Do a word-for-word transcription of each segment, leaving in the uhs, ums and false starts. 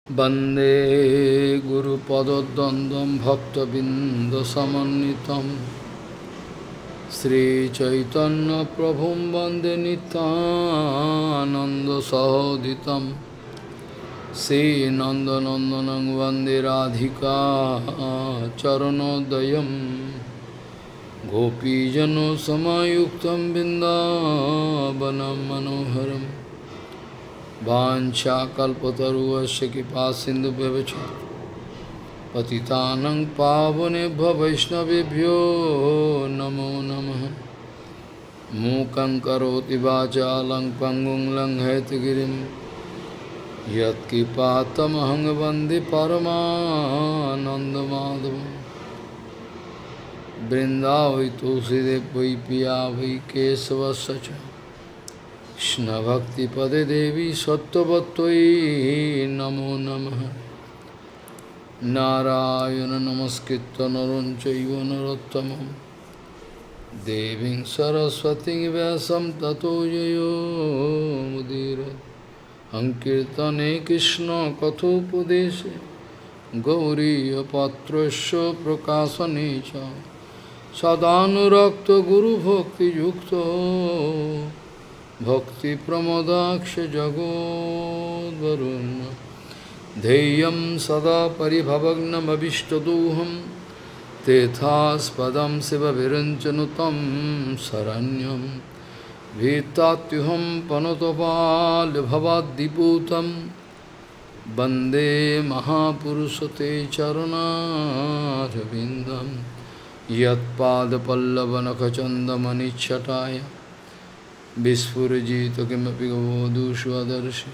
वन्दे गुरुपदद्वन्द्वं भक्तबिन्दसमन्वितं श्रीचैतन्यप्रभुं वन्दे नित्यानन्दसहोदितं श्रीनन्दनन्दनं वन्दे राधिका चरणोदयं गोपीजनसमायुक्तं बिन्दावनं मनोहरम् वाञ्छाकल्पतरुश्च कृपासिन्धुभ्यश्च पतितानं पावनेभ्यो वैष्णवेभ्यो नमो नमः। मूकं करोति वाचालं पङ्गुं लङ्घयितगिरिं यत्कृपातमहं वन्दे परमानन्दमाधवं। वृन्दावै तुलसीदेव वै पिया वै केशवस्य च कृष्ण भक्ति पदे देवी सत्ववत्त्वयि नमो नमः। नारायण नमस्कृत्य नरं चैव नरोत्तमं देवीं सरस्वतीं व्यासं ततो जयो मुदीरये। संकीर्तने कृष्ण कथोपदेशे गौरीयपात्रस्य प्रकाशने च सदानुरक्तो गुरुभक्तियुक्तो भक्ति प्रमोदाक्ष जगोद्वरुन् ध्येयं सदा परिभवग्नमभिष्टदोहं तेथास्पदं शिवविरञ्चनुतं शरण्यं भीतात्युहं पनुतपाल्भवाद्दिपूतं वन्दे महापुरुषते चरणारविन्दं यत्पादपल्लवनखचन्दमनिच्छटाय विस्फुरजित किमपि गोदुष्वदर्शि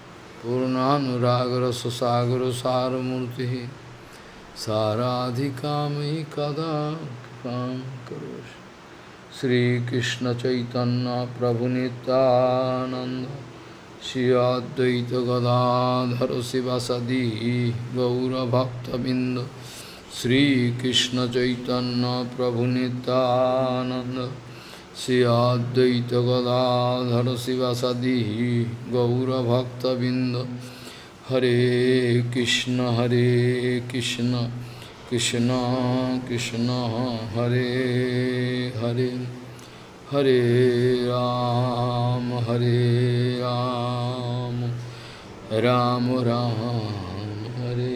पूर्णानुरागरससागरसारमूर्तिः साराधिकामयि कदा कृपां करोषि। श्रीकृष्ण चैतन्य प्रभु नित्यानन्द श्री अद्वैत गदाधर शिवासादि गौरभक्तबिंद। श्रीकृष्ण चैतन्य प्रभु नित्यानन्द श्री अद्वैत गदाधर शिवासादि गौरभक्तबिंद। हरे कृष्ण हरे कृष्ण कृष्ण कृष्ण हरे हरे हरे राम हरे राम राम राम हरे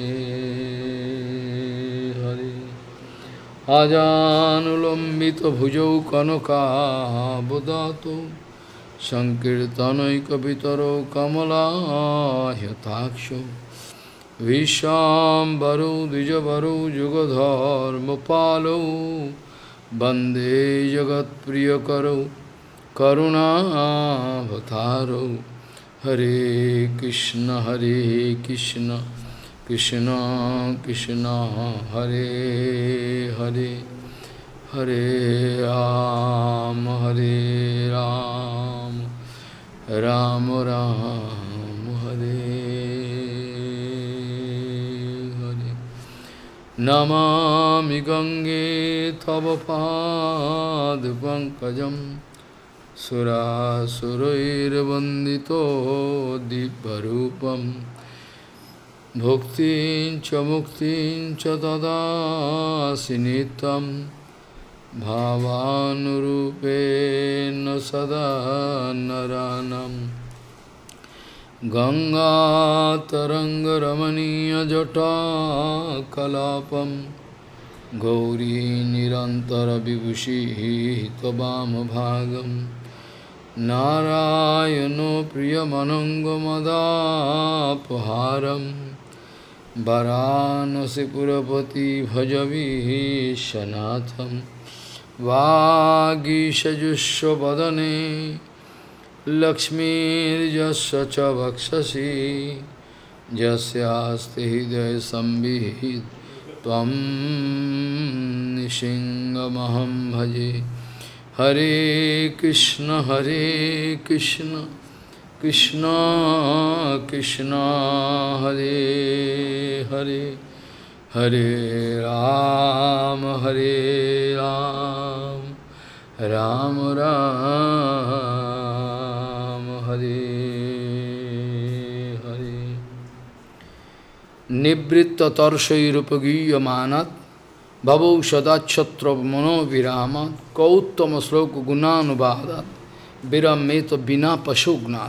हरे। आजानुलंबित भुजौ कनकाबदातो संकीर्तनैकपितरो कमलायताक्षो विश्वाम्बरो द्विजवरो युगधर्मपालो वन्दे जगत्प्रियकरो करुणावतारो। हरे कृष्ण हरे कृष्ण कृष्ण कृष्ण हरे हरे हरे राम हरे राम राम राम हरे हरे। नमामि गंगे तव पादपङ्कजं सुरासुरैर्वन्दितो दिव्यरूपं भुक्तिं च मुक्तिं च ददासि नित्यं भावानुरूपेण सदा नरानं। गंगातरङ्गरमणीयजटाकलापं गौरी निरन्तरविभूषिः त्ववामभागं। नारायणो प्रियमनङ्गमदापहारं वरानसीपुरपति भजवीशनाथं। वागीशजुष्वदने लक्ष्मीर्यस्य च वक्षसि यस्यास्ति हृदये संविहित त्वं नृसिंहमहं भजे। हरे कृष्ण हरे कृष्ण कृष्ण कृष्ण हरे हरे हरे राम हरे राम राम राम हरे Hare. Nivritta tarshairupagiyamanat bhavau sadachatra mano viramat kauttama sloka gunanubadat virameta bina pashugnat.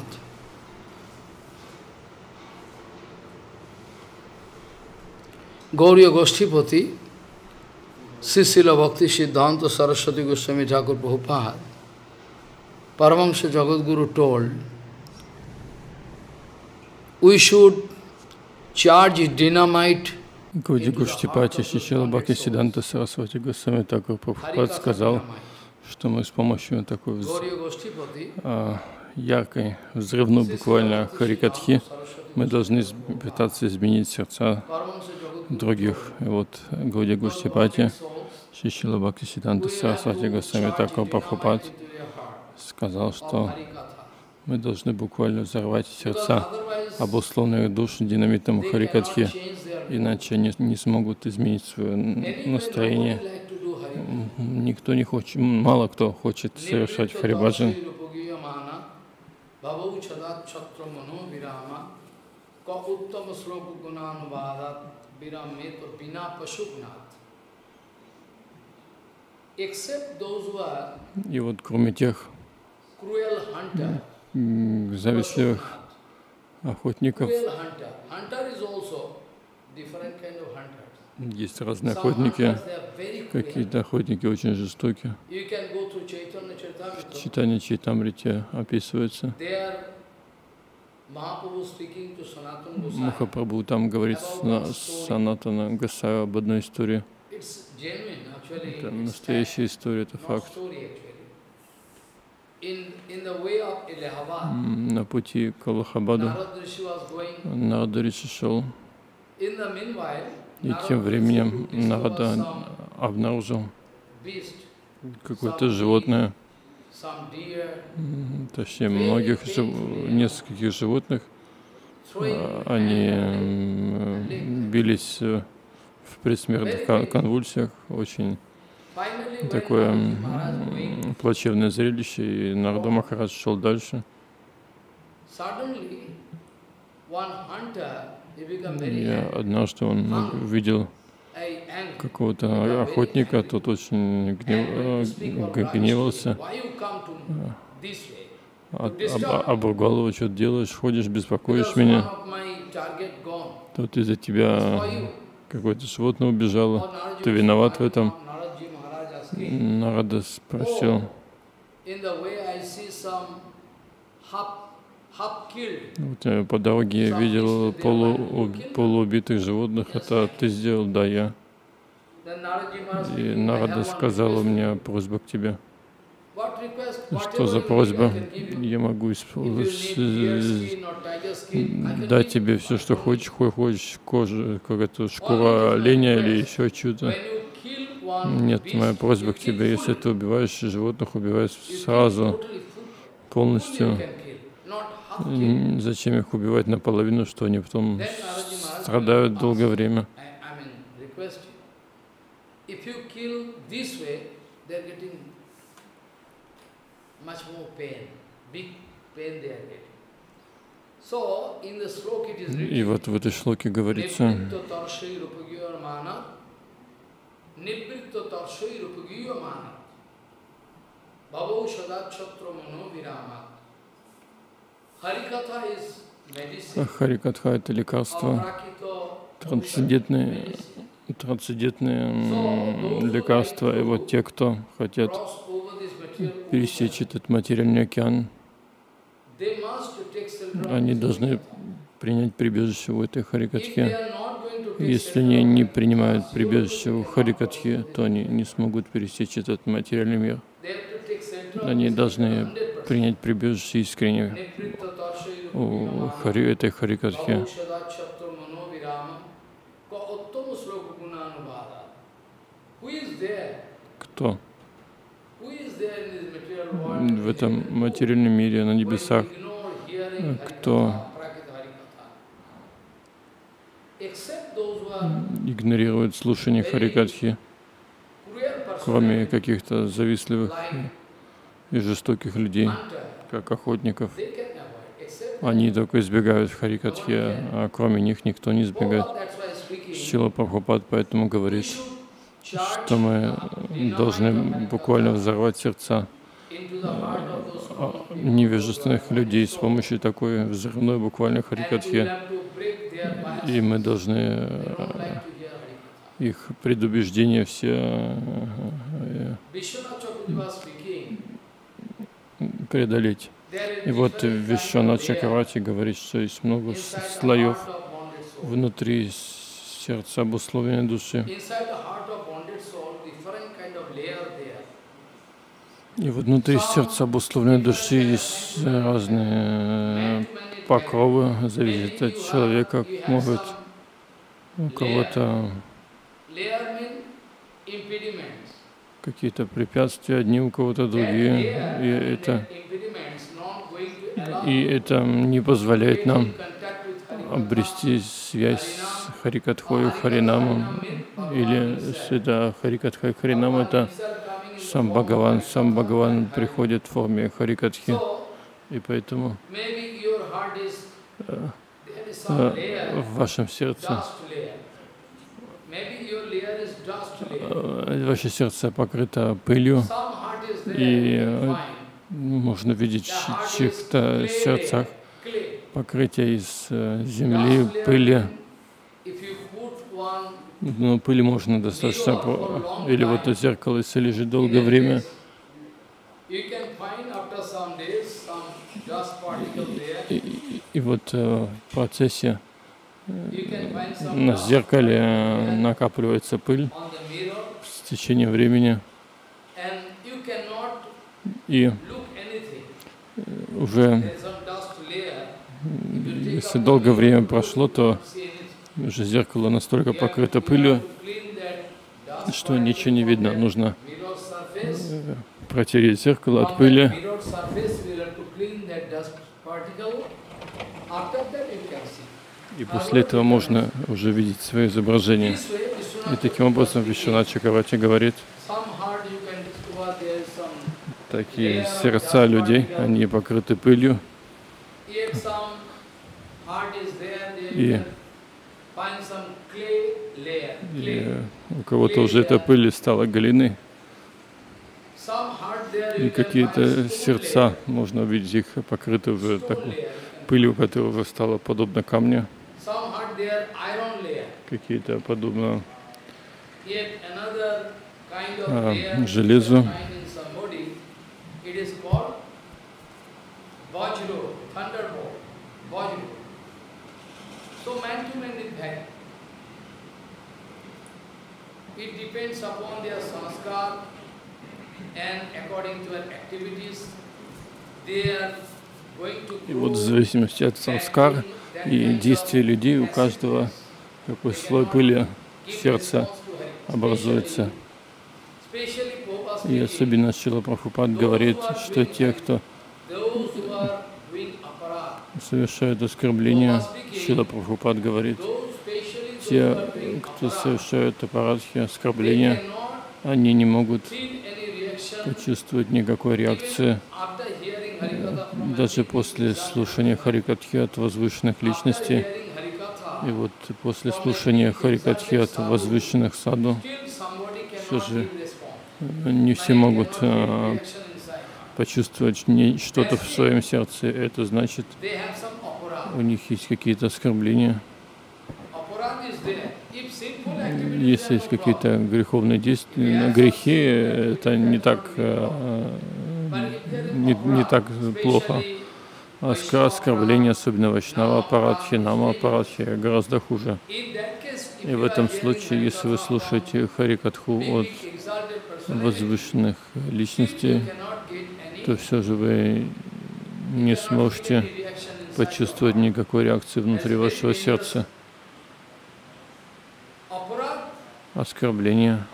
Gauriya Goshtipati, Srila Bhakti Siddhanta Saraswati Goswami Thakur Prabhupada, Paramahansa Jagadguru told, we should charge dynamite. Гауди Гоштипати Шрила Бхакти Сиддханта Сарасвати Госвами Тхакур Прабхупад сказал, что мы с помощью такой а, яркой, взрывной буквально харикатхи мы должны пытаться изменить сердца других. И вот Гауди Гоштипати Шрила Бхакти Сиддханта Сарасвати Госвами Тхакур Прабхупад сказал, что мы должны буквально взорвать сердца обусловленных душ динамитом харикатхи, иначе они не смогут изменить свое настроение. Никто не хочет, мало кто хочет совершать харибаджан. И вот кроме тех завистливых охотников, есть разные охотники, какие-то охотники очень жестокие. В Чайтанья Чайтамрите описывается. Махапрабху там говорит с Санатана Госвами об одной истории. Это настоящая история, это факт. На пути к Аллахабаду Нарада Риши шел, и тем временем Нарада обнаружил какое-то животное, точнее многих, нескольких животных. Они бились в предсмертных конвульсиях, очень такое плачевное зрелище, и Нарада Махарадж шел дальше. И однажды он увидел какого-то охотника, тот очень гнев, гневался, об, об, обругал его: что ты делаешь, ходишь, беспокоишь меня, тут из-за тебя какое-то животное убежало, ты виноват в этом. Нарада спросил: вот, по дороге я видел полу, полуубитых животных, это ты сделал? Да, я. И Нарада сказала: у меня просьба к тебе. Что за просьба? Я могу дать тебе все, что хочешь, хочешь кожу, какая-то шкура оленя или еще что-то. Нет, моя просьба к тебе: если ты убиваешь животных, убиваешь сразу, полностью. Зачем их убивать наполовину, что они потом страдают долгое время? И вот в этой шлоке говорится: Харикатха — это лекарство, трансцендентные, трансцендентные лекарства. И вот те, кто хотят пересечь этот материальный океан, они должны принять прибежище в этой харикатхе. Если они не принимают прибежище в харикатхе, то они не смогут пересечь этот материальный мир. Они должны принять прибежище искренне в хари, этой харикатхе. Кто в этом материальном мире, на небесах, кто игнорирует слушание харикатхи, кроме каких-то завистливых и жестоких людей, как охотников? они только избегают Харикатхи, а кроме них никто не избегает. Шрила Прабхупад поэтому говорит, что мы должны буквально взорвать сердца невежественных людей с помощью такой взрывной буквально Харикатхи. И мы должны их предубеждения все преодолеть. И вот Вишванат Чакраварти говорит, что есть много слоев внутри сердца обусловленной души. И вот внутри сердца обусловленной души есть разные покровы, зависит от человека, может у кого-то какие-то препятствия, одни у кого-то другие, и это, и это не позволяет нам обрести связь с Харикатхой и Харинамом, или с это Харикатха и Харинам, это сам Бхагаван, сам Бхагаван приходит в форме Харикатхи, и поэтому э, э, в вашем сердце э, ваше сердце покрыто пылью, и э, можно видеть в чьих-то сердцах покрытие из э, земли, пыли. Но пыли можно достаточно, или вот это зеркало, если лежит долгое время, и, и, и вот э, в процессе э, на зеркале накапливается пыль с течением времени, и уже если долгое время прошло, то уже зеркало настолько покрыто пылью, что ничего не видно. Нужно протереть зеркало от пыли. И после этого можно уже видеть свое изображение. И таким образом Вишванат Чакраварти говорит, такие сердца людей, они покрыты пылью. И, и у кого-то уже эта пыль стала глиной. И какие-то сердца, можно увидеть их покрыты уже такой пылью, которая уже стала подобно камню. Какие-то подобно а, железу. So man to man is bad. It depends upon their sanskar and according to their activities, they are going to grow. И вот в зависимости от санскар и действий людей у каждого такой слой пыли в сердце образуется. И особенно Шрила Прабхупад говорит, что те, кто совершают оскорбления, Шрила Прабхупад говорит, те, кто совершают апарадхи, оскорбления, они не могут почувствовать никакой реакции даже после слушания Харикатхи от возвышенных личностей. И вот после слушания Харикатхи от возвышенных саду все же не все могут а, почувствовать что-то в своем сердце. Это значит, у них есть какие-то оскорбления. Если есть какие-то греховные действия, грехи, это не так, не, не так плохо. А оскорбление, особенно вайшнава апарадхи, нама апарадхи, гораздо хуже. И в этом случае, если вы слушаете Харикатху от возвышенных личностей, то все же вы не сможете почувствовать никакой реакции внутри вашего сердца. Оскорбление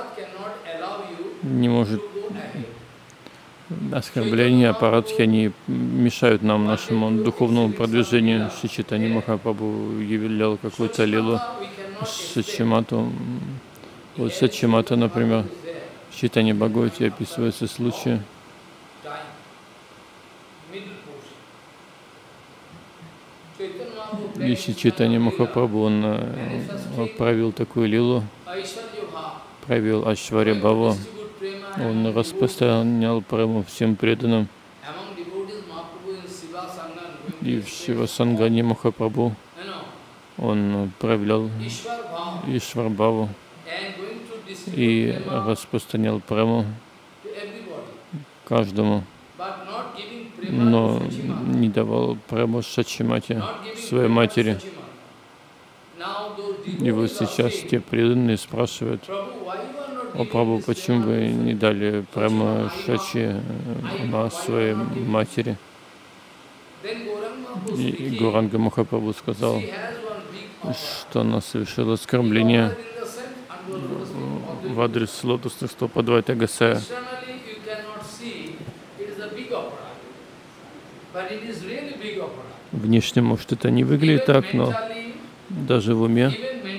не может... Оскорбления, апарадхи, они мешают нам, нашему духовному продвижению. Шри Чайтанья Махапрабху являл какую-то лилу Сачимату. Вот Сачимата, например, в Чайтанья Бхагавате описывается случай, Если Чайтанья Махапрабху, он, он провел такую лилу, провел Айшварья Бхаву, он распространял прему всем преданным. И в Шива Сангане Махапрабху он проявлял Ишвар Бхаву и распространял прему каждому, но не давал прему Шачимате, своей матери. И вот сейчас те преданные спрашивают: о Прабху, почему вы не дали прему Шачи своей матери? И Гауранга Махапрабху сказал, что она совершила оскорбление в адрес лотосных стоп Адвайта Госая. Внешне, может, это не выглядит так, но даже в уме,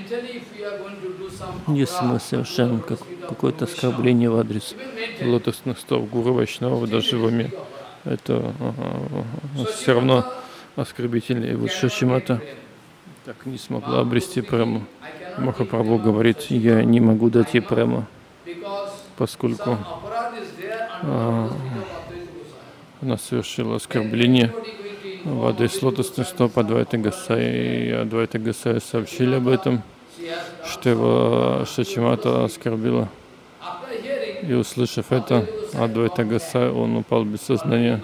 если мы совершаем как, какое-то оскорбление в адрес лотосных стоп Гуру Вайшнава, даже в уме, это uh, все равно оскорбительно. И вот Шачимата так не смогла обрести прему. Махапрабху говорит: я не могу дать ей прему, поскольку а, она совершила оскорбление в адрес лотосных стоп Адвайта Госая, и Адвайта Госая сообщили об этом, что его Шачимата оскорбила. И услышав это, Адвайта Госая, он упал без сознания.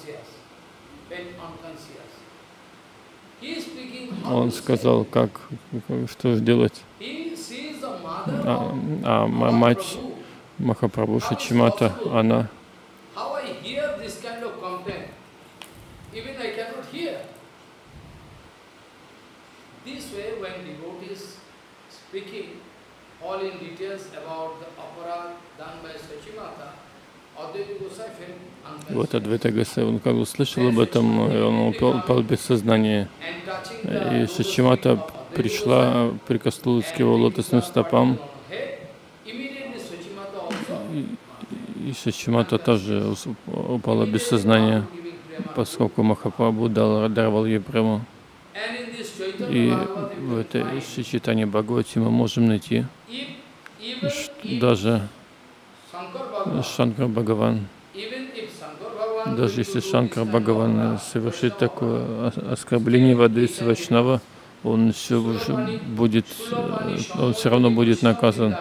Он сказал, как, что делать. А, а мать Махапрабху Шачимата, она вот Адвайта Госая, он как услышал об этом, и он упал, упал без сознания. И Шачимата пришла, прикоснулась к его лотосным стопам. И, и Шачимата тоже упала без сознания, поскольку Махапрабху даровал ей прему. И в этой Чайтанья Бхагавати мы можем найти, даже Шанкар Бхагаван, даже если Шанкар Бхагаван совершит такое оскорбление в адрес Вайшнава, он все будет, он все равно будет наказан.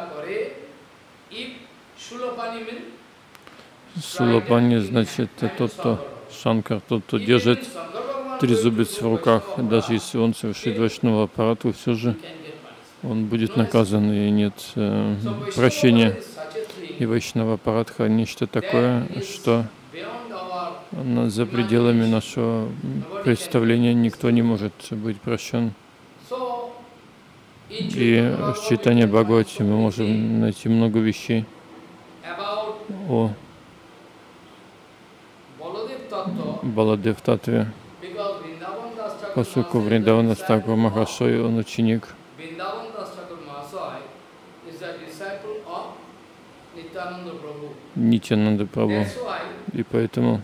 Сулапани значит тот, кто Шанкар, тот, кто держит трезубец в руках. Даже если он совершит вайшнава аппарату, все же он будет наказан, и нет э, прощения. И вайшнава аппаратха — нечто такое, что за пределами нашего представления никто не может быть прощен. И в Чайтанья Бхагавати мы можем найти много вещей о Баладев Татве, поскольку Вриндавана Тхакур Махашой, он ученик Нитьянанда Прабху. И поэтому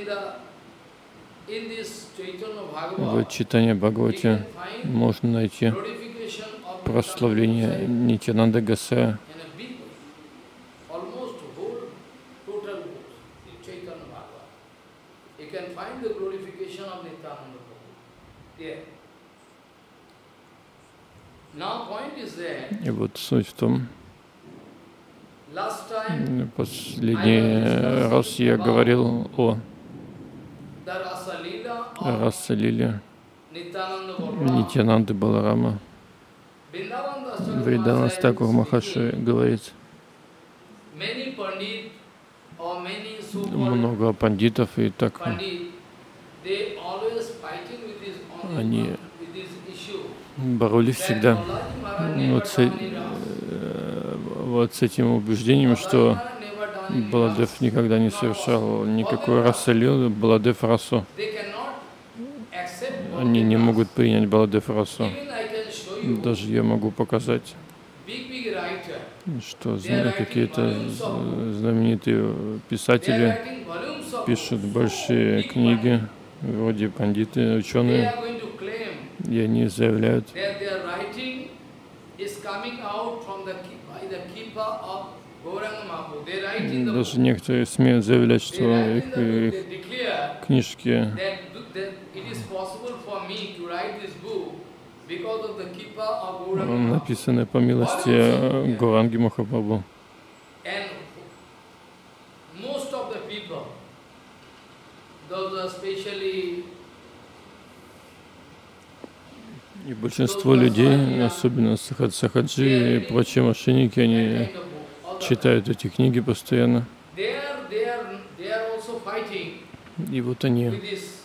в Чайтанья Бхагавати можно найти прославление Нитьянанда Госая. И вот суть в том, последний раз я говорил о Раса-лиле Нитьянанды Баларама. Вриндавана Тхакур Махашой говорит: много пандитов, и так они боролись всегда вот с, вот с этим убеждением, что Баладев никогда не совершал никакой раса-лилы, Баладев расу. Они не могут принять Баладев расу. Даже я могу показать, что какие-то знаменитые писатели пишут большие книги, вроде пандиты, ученые, И они заявляют, даже некоторые смеют заявлять, что их, их книжки написаны по милости Гауранги Махапрабху. И большинство людей, особенно сахаджи и прочие мошенники, они читают эти книги постоянно. И вот они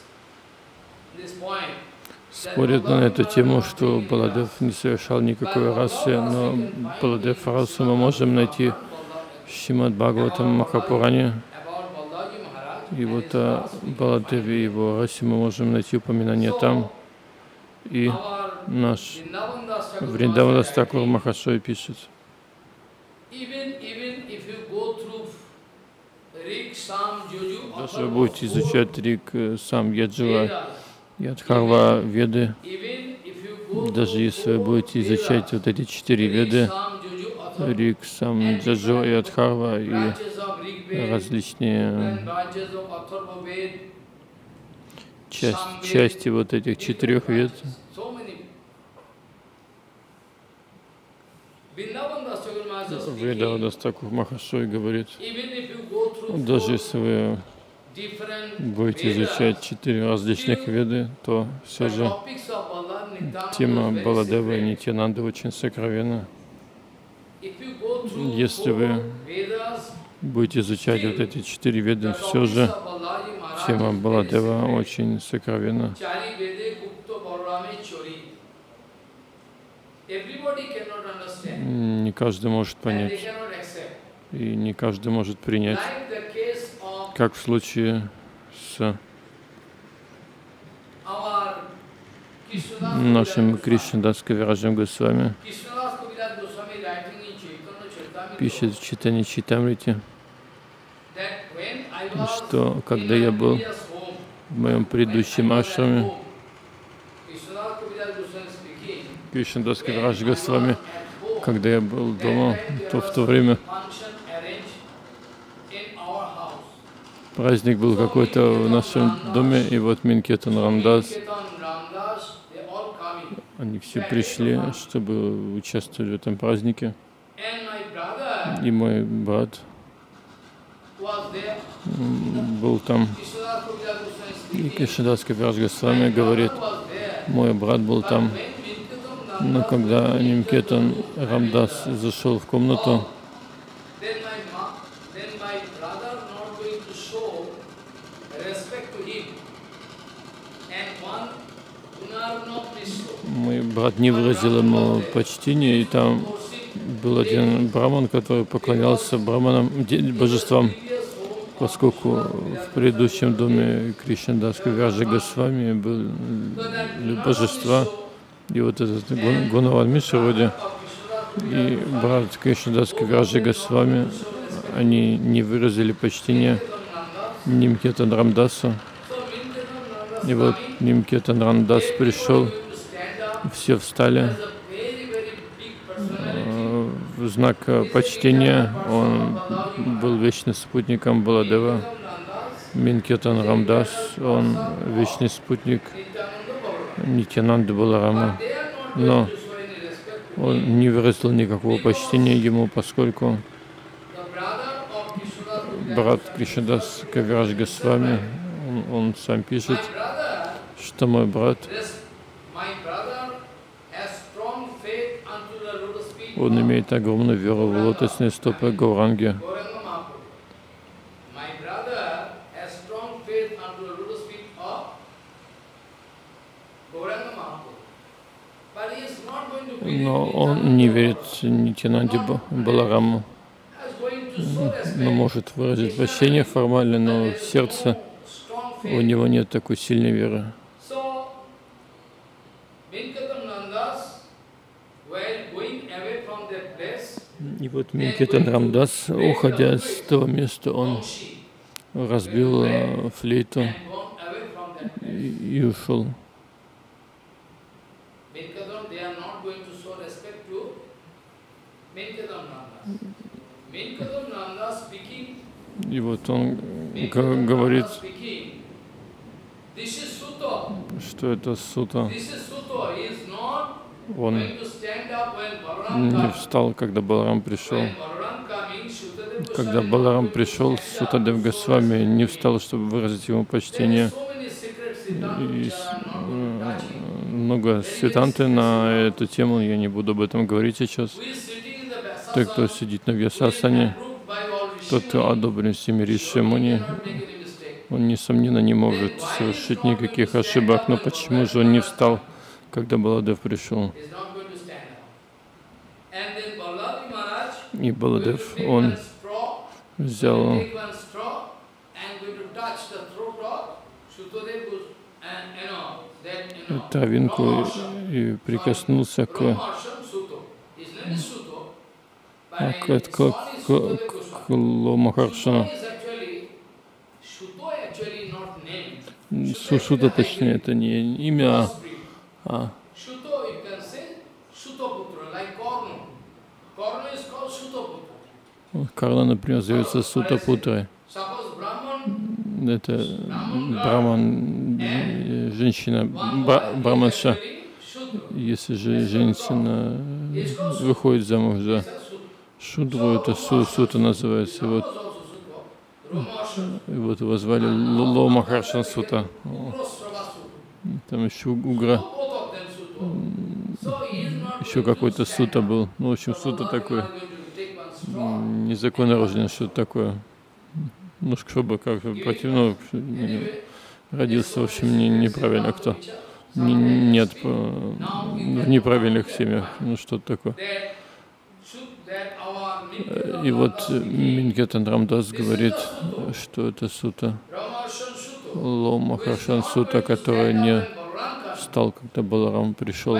спорят на эту тему, что Баладев не совершал никакой расы, но Баладев расу мы можем найти в Шримад Бхагаватам Махапуране. И вот о Баладеве и его расе мы можем найти упоминание там. И наш Вриндавадас Такур Махашой пишет: даже будете изучать Рик, Сам, Яджува и Адхарва Веды, даже если вы будете изучать вот эти четыре Веды, Рик, Сам, Джаджу и Адхарва, и различные части, части вот этих четырех Вед, Вриндавадас Такур Махашой говорит, даже если вы будете изучать четыре различных Веды, то все же тема Баладева и Нитьянанды очень сокровенна. Если вы будете изучать вот эти четыре Веды, все же тема Баладева очень сокровенна. Не каждый может понять, и не каждый может принять, как в случае с нашим Кришнадас Кавираджем Госвами. Пишет в Чайтанья Чайтамрите, что когда я был в моем предыдущем ашраме, Кришнадас Кавирадж Госвами, когда я был дома, то в то время праздник был какой-то в нашем доме, и вот Минкетан Рамдас, они все пришли, чтобы участвовать в этом празднике. И мой брат был там. И Кришнадас Кавирадж Госвами говорит, мой брат был там. Но когда Нимкетан Рамдас зашел в комнату, мой брат не выразил ему почтения, и там был один браман, который поклонялся браманам, божествам, поскольку в предыдущем доме Кришнадас Кавираджа Госвами были божества, и вот этот Гунаван Мишра вроде, и брат Кришнадас Кавираджа Госвами, они не выразили почтения Нимкетан Рамдасу. И вот Нимкетан Рамдас пришел, все встали в знак почтения. Он был вечным спутником Баладева. Минкетан Рамдас, он вечный спутник Нитьянанды Баларама. Но он не выразил никакого почтения ему, поскольку брат Кришнадас Кавирадж Госвами, он, он сам пишет, что мой брат, он имеет огромную веру в лотосные стопы Гауранги. Но он не верит Нитьянанде Балараму. Он может выразить почтение формально, но в сердце у него нет такой сильной веры. И вот Минкетан Рамдас, уходя с того места, он разбил флейту и, и ушел. И вот он говорит, что это сута. Он не встал, когда Баларам пришел. Когда Баларам пришел, Сутадев Госвами не встал, чтобы выразить ему почтение. И много светанты на эту тему, я не буду об этом говорить сейчас. Тот, кто сидит на Вьясасане, тот, кто одобрен всеми Риши Муни, он, несомненно, не может совершить никаких ошибок. Но почему же он не встал, когда Баладев пришел? И Баладев, он взял травинку и прикоснулся к, к, к, к, к Ломахаршану. Сушута, точнее, это не имя, а Карна, например, зовется Сутапутрой. Это браман, женщина, браманша. Если же женщина выходит замуж за шудру, это су, сута называется. И вот, и вот его звали Ломахаршан Сута. Там еще Угра. Еще какой-то сута был. Ну, в общем, сута такой. Незаконнорожденный, что-то такое. Ну, чтобы как против, ну, родился, в общем, не, неправильно кто. Не, нет, в неправильных семьях, ну, что-то такое. И вот Минкетан Рамдас говорит, что это сута, Ломахаршан Сута, который не встал, когда Баларам пришел.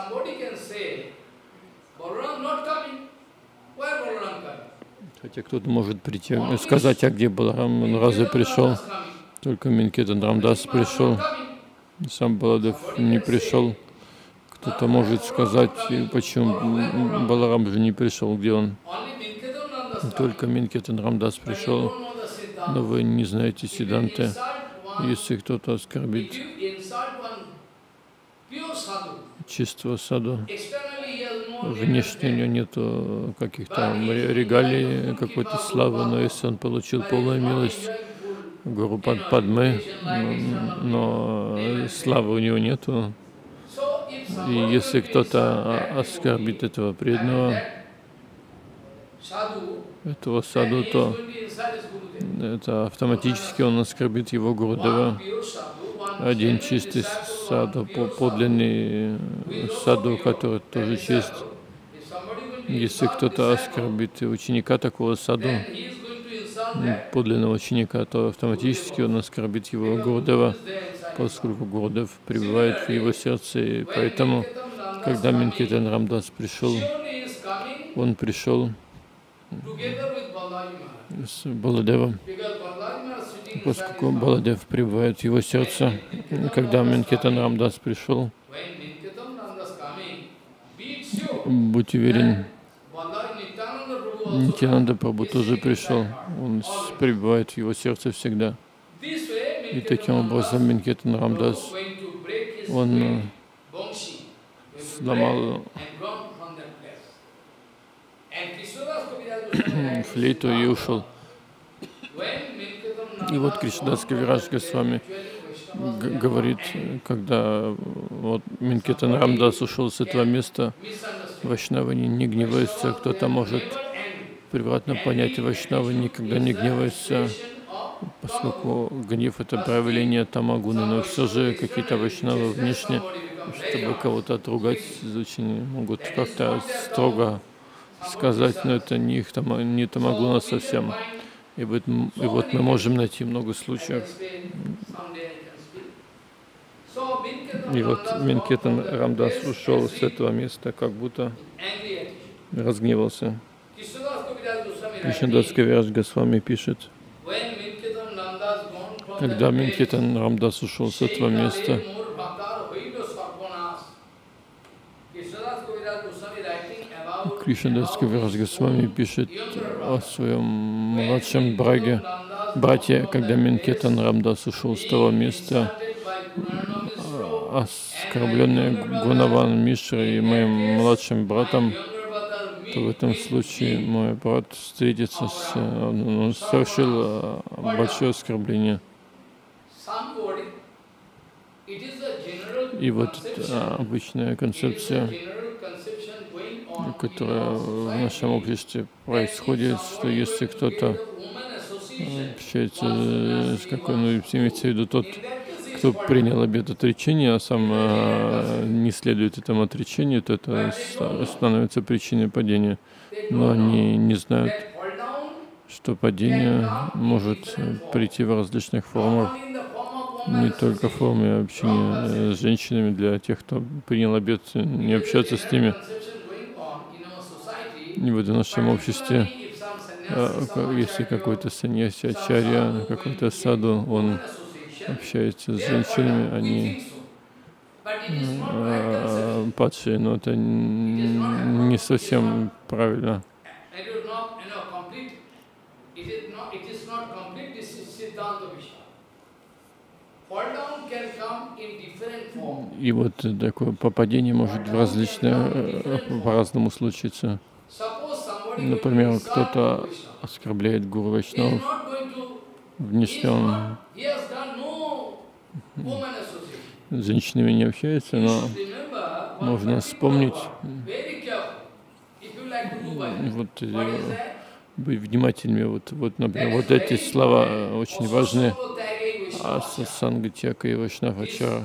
Хотя кто-то может прийти и сказать, а где Баларам, он разве пришел? Только Минкетан Рамдас пришел, сам Баладев не пришел. Кто-то может сказать, почему Баларам же не пришел, где он? Только Минкетан Рамдас пришел, но вы не знаете Сиданты. Если кто-то оскорбит чистого саду, внешне у него нету каких-то регалий, какой-то славы, но если он получил полную милость Гуру Падмы, но славы у него нету, и если кто-то оскорбит этого преданного, этого саду, то это автоматически он оскорбит его Гурудева. Один чистый саду, подлинный саду, который тоже чист. Если кто-то оскорбит ученика такого саду, подлинного ученика, то автоматически он оскорбит его Гурудева, поскольку Гурудев пребывает в его сердце. И поэтому, когда Минкетан Рамдас пришел, он пришел с Баладевом, поскольку Баладев пребывает в его сердце. Когда Минкетан Рамдас пришел, будь уверен, Нитьянанда Прабху тоже пришел, он пребывает в его сердце всегда. И таким образом Минкетан Рамдас, он сломал флейту и ушел. И вот Кришнадас Кавирадж Госвами говорит, когда вот Минкетан Рамдас ушел с этого места, вайшнавы не гневаются. Кто-то может превратно понять, вайшнавы никогда не гневаются, поскольку гнев — это проявление тамагуны, но все же какие-то вайшнавы внешне, чтобы кого-то отругать, очень могут как-то строго сказать, но это не их там, не тамагуна совсем. И вот, и вот мы можем найти много случаев. И вот Минкетан Рамдас ушел с этого места, как будто разгневался. Кришнадас Кавирадж Госвами пишет, когда Минкетан Рамдас ушел с этого места, Кришнадас Кавирас Госвами пишет о своем младшем браге, брате, когда Менкетан Рамдас ушел с того места, оскорбленный Гунаван Мишра и моим младшим братом, то в этом случае мой брат встретится с... Он совершил большое оскорбление. И вот обычная концепция, которая в нашем обществе происходит, что если кто-то общается с какой, ну, имеется в виду тот, кто принял обет отречения, а сам а, не следует этому отречению, то это становится причиной падения. Но они не знают, что падение может прийти в различных формах, не только в форме общения с женщинами, для тех, кто принял обет не общаться с ними. И вот в нашем обществе, если какой-то саньяси, ачарья, какой-то саду, он общается с женщинами, они э, падшие, но это не совсем правильно. И вот такое попадение может в различные, по-разному случиться. Например, кто-то оскорбляет Гуру Вайшнавов, внешне он с женщинами не общается, но можно вспомнить, вот, быть внимательными. Вот, вот, например, вот эти слова очень важны. Асасанга Тьяга и Вайшнавачара.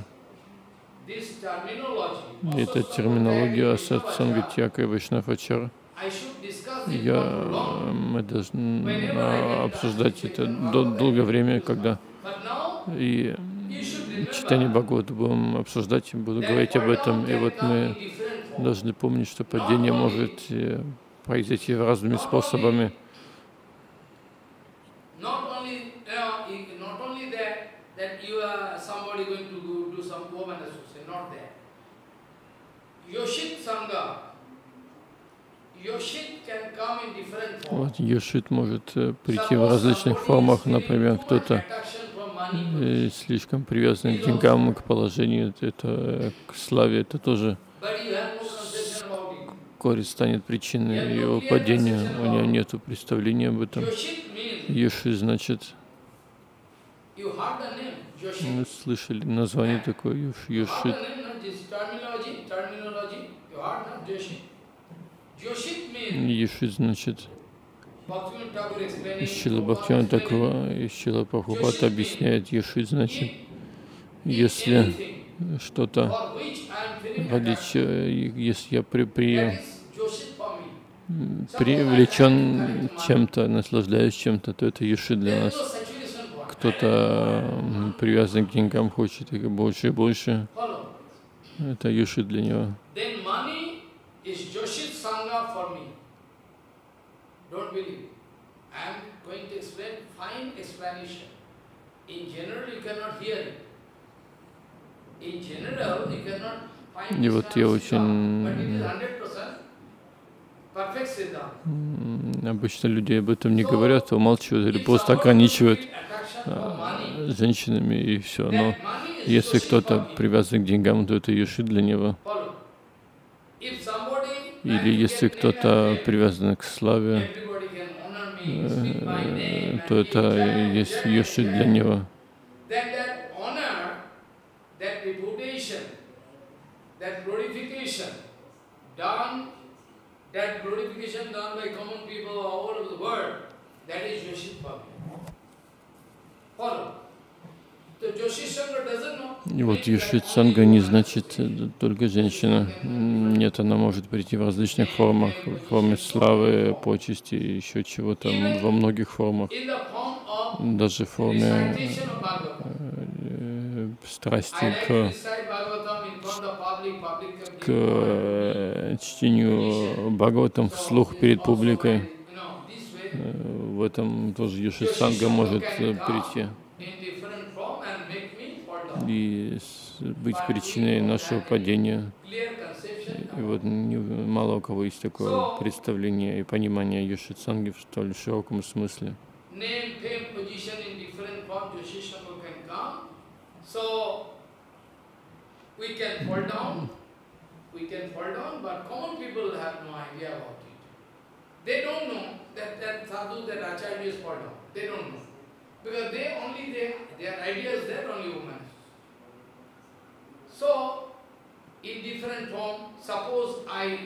Это терминология Асасанга Тьяга и Вайшнавачара. Я, мы должны обсуждать это долгое время, когда и читание Бхагавата будем обсуждать, буду говорить об этом. И вот мы должны помнить, что падение может произойти разными способами. Вот йошит может прийти в различных формах, например, кто-то слишком привязан к деньгам, к положению, это, к славе, это тоже вскоре станет причиной его падения. У него нет представления об этом. Йошит значит, мы слышали название такое, йошит. Йошит значит, Шрила Бхактивинода Тхакур и Шрила Прабхупада объясняет, йошит значит, если что-то, ради чего, если я при, при, привлечен чем-то, наслаждаюсь чем-то, то это йошит для нас. Кто-то привязан к деньгам, хочет их больше и больше, это йошит для него. Don't believe. I am going to explain fine explanation. In general, you cannot hear it. In general, you cannot find И вот я очень обычно люди об этом не говорят, умалчивают или просто ограничивают а, женщинами и все. Но если кто-то привязан к деньгам, то это йошит для него. Или если кто-то привязан к славе, э, то это есть йошит для него. И вот йошит санга не значит только женщина. Нет, она может прийти в различных формах, в форме славы, почести, еще чего-то, во многих формах. Даже в форме э, страсти к, к чтению Бхагаватам вслух перед публикой. В этом тоже йошит санга может прийти и быть причиной нашего падения. И вот не, мало у кого есть такое представление и понимание Йоши-санги в столь широком смысле. They don't know that that sadhu, that acharya is fall down. They don't know. Because they only, they, their idea is that only woman. So, in different form, suppose I,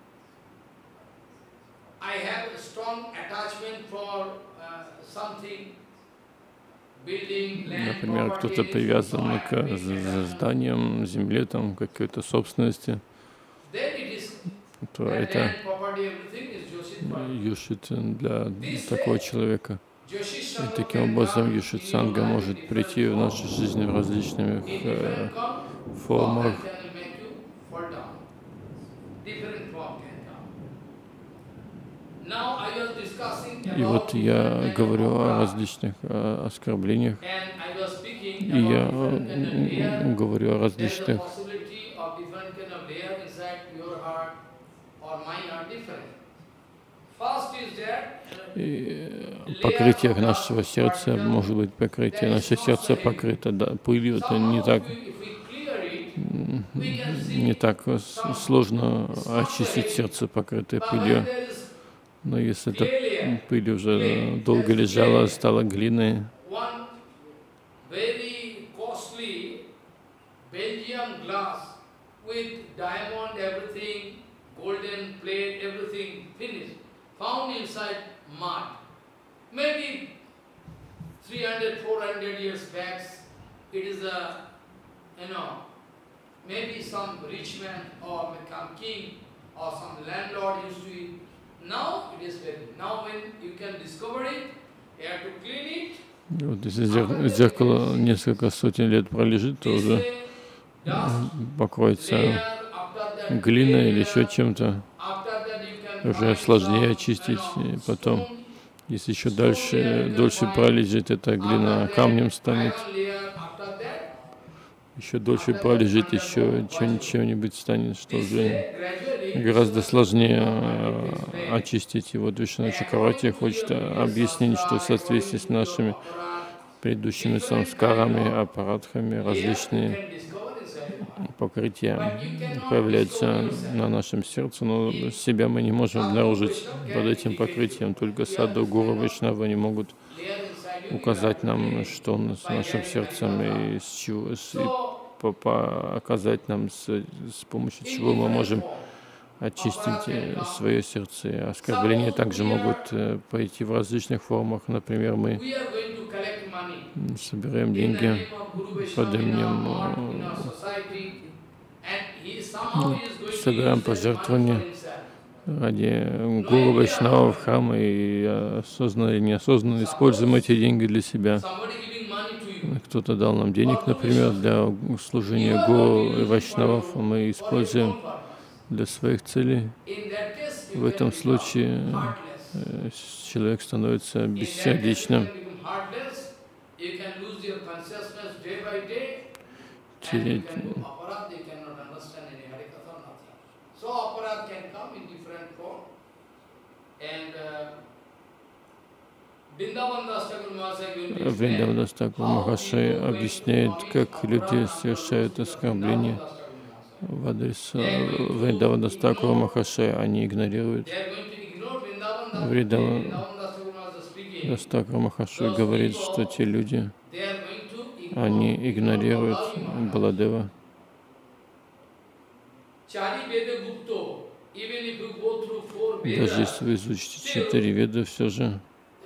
I have a strong attachment for uh, something, building, land, например, кто-то привязан к зданиям, земле, там, какой-то собственности, то это Йошит для такого человека. И таким образом Йоши-санга может прийти в нашу жизнь в различных э, формах. И вот я говорю о различных о оскорблениях, и я говорю о различных и покрытиях нашего сердца. Может быть, покрытие, наше сердце покрыто да, пылью. Это не так, не так сложно очистить сердце, покрытое пылью. Но если эта пыль уже долго лежала, стала глиной, found inside mud. Maybe three hundred, four hundred years back, it is a, you know, maybe some rich man or become king or some landlord used to eat. Now it is very, now when you can discover it, you have to clean it. Вот если зеркало несколько сотен лет пролежит, то уже покроется глиной или еще чем-то. Уже сложнее очистить. И потом, если еще дальше, дольше пролежит, эта глина камнем станет. Еще дольше пролежит, еще чем-нибудь станет, что уже гораздо сложнее очистить. И вот Вишну Чакраварти хочет объяснить, что в соответствии с нашими предыдущими самскарами, аппаратхами, различные покрытия появляются на нашем сердце, но себя мы не можем обнаружить под этим покрытием. Только саду, гуру, вайшнавы не могут указать нам, что у нас в нашем сердце, и, с чего, и по, по, оказать нам, с, с помощью чего мы можем очистить свое сердце. И оскорбления также могут пойти в различных формах. Например, мы собираем деньги под именем, собираем пожертвования ради гуру, вайшнавов, храма, и осознанно или неосознанно используем эти деньги для себя. Кто-то дал нам денег, например, для служения гуру и вайшнавов, а мы используем для своих целей. В этом случае человек становится бессердечным. Вриндавадас Такур Махашай объясняет, как люди совершают оскорбления в адрес Вриндавадас Такур Махашай. Они игнорируют. Вриндавадас Такур Махашай говорит, что те люди, они игнорируют Баладева. Даже если вы изучите четыре веды, все же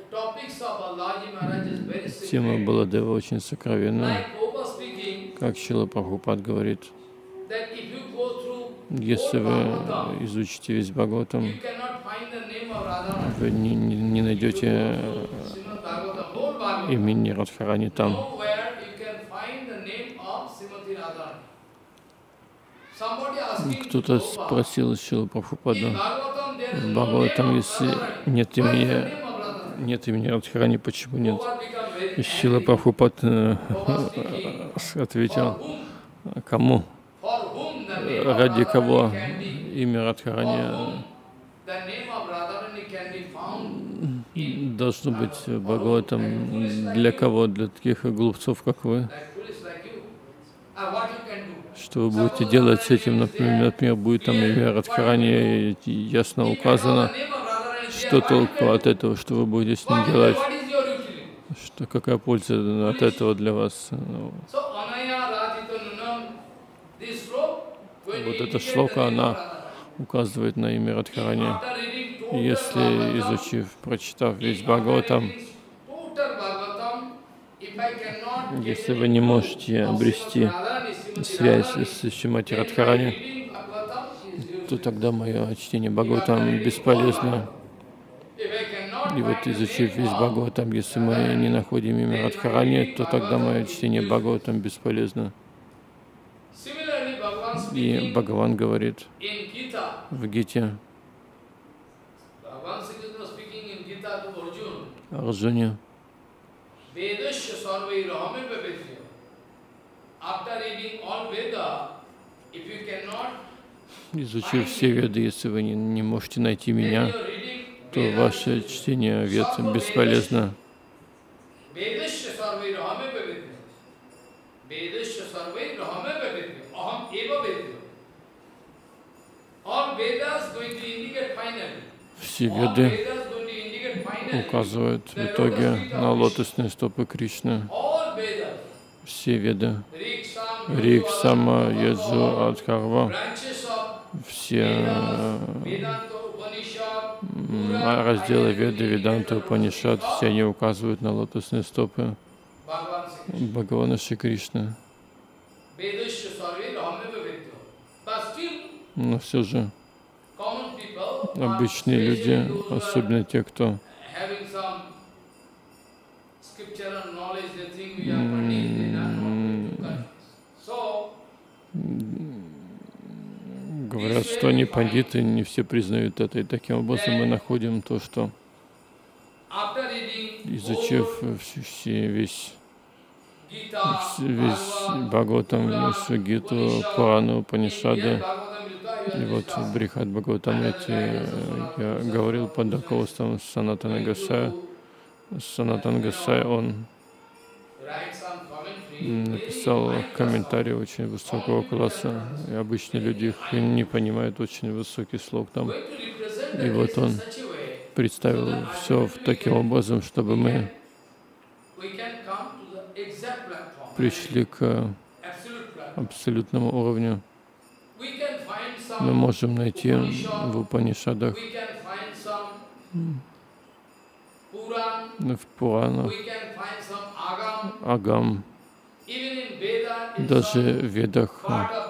тема Баладева очень сокровенная. Как Шрила Прабхупад говорит, если вы изучите весь Бхагаватам, вы не, не, не найдете имени Радхарани там. Кто-то спросил Шрилу Прабхупаду, в Бхагаватам, если нет имени, нет имени Радхарани, почему нет? И Шрила Прабхупад ответил, кому, ради кого имя Радхарани должно быть Бхагаватам для кого? Для таких глупцов, как вы. Что вы будете делать с этим? Например, например будет там имя Радхарани ясно указано. Что толку от этого, что вы будете с ним делать? Что, какая польза от этого для вас? Вот эта шлока, она указывает на имя Радхарани. Если, изучив, прочитав весь Бхагаватам, если вы не можете обрести связь с Шримати Радхарани, то тогда мое чтение Бхагаватам бесполезно. И вот, изучив весь Бхагаватам, если мы не находим имя Радхарани, то тогда мое чтение Бхагаватам бесполезно. И Бхагаван говорит в Гите Арджуне: изучив все Веды, если вы не, не можете найти меня, то ваше чтение Вед бесполезно. Все Веды указывают в итоге на лотосные стопы Кришны. Все Веды, Рик, Сама, Яджу, Адхарва, все разделы Веды, Веданта, Упанишад, все они указывают на лотосные стопы Бхагавана Шри Кришны. Но все же обычные люди, особенно те, кто говорят, что они пандиты, не все признают это. И таким образом мы находим то, что, изучив все, весь, весь Бхагаватам, всю Гиту, Пурану, Упанишады, и вот в Брихад Бхагаватамрите я говорил под руководством Санатана Госвами. Санатан Госвами, он написал комментарий очень высокого класса, и обычные люди их не понимают, очень высокий слог там. И вот он представил все таким образом, чтобы мы пришли к абсолютному уровню. Мы можем найти в Упанишадах, в Пуранах, Агам, даже в Ведах,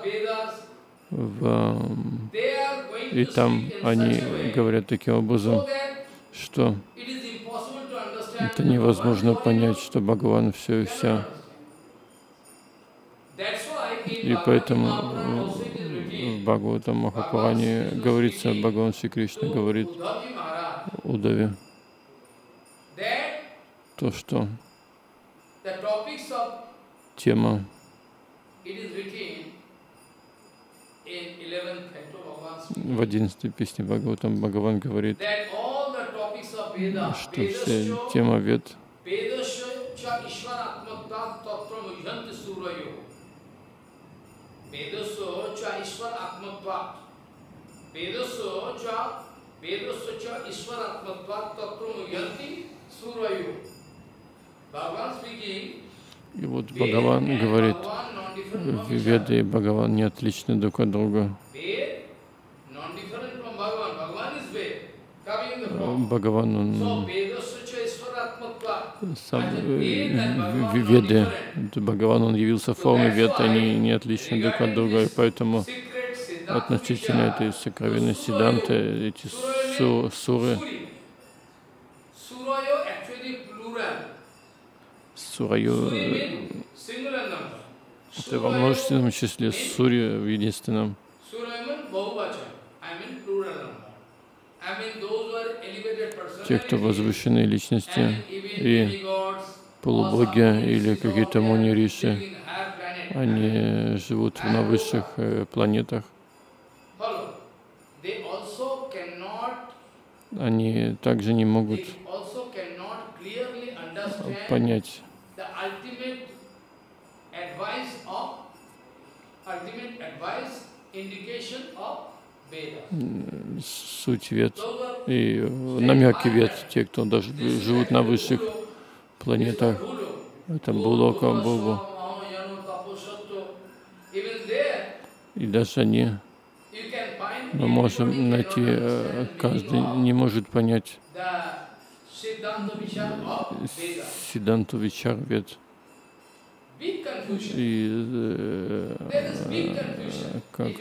в, и там они говорят таким образом, что это невозможно понять, что Бхагаван все и вся. И поэтому в Бхагаватам Махапуране говорится, Бхагаван Шри Кришна говорит Удаве, то, что тема в одиннадцатой песне Бхагаватам Бхагаван говорит, что вся тема Вед и вот Бхагаван говорит, Веда и Бхагаван не отличны друг от друга. Бхагаван, он сам Веды, Бхагаван, он явился в форме Вед, они не отличны друг от друга, и поэтому относительно этой сокровенной Сиддханты, эти су, суры, сураю, это во множественном числе, сури в единственном. Те, кто возвышенные личности и полубоги или какие-то муни-риши, они живут на высших планетах. они также не могут понять суть вед и намеки вед, те, кто даже живут на высших планетах, это Булока, Богу. И даже они, мы можем найти, каждый не может понять Сиддханту Вичар Вед. И э, как,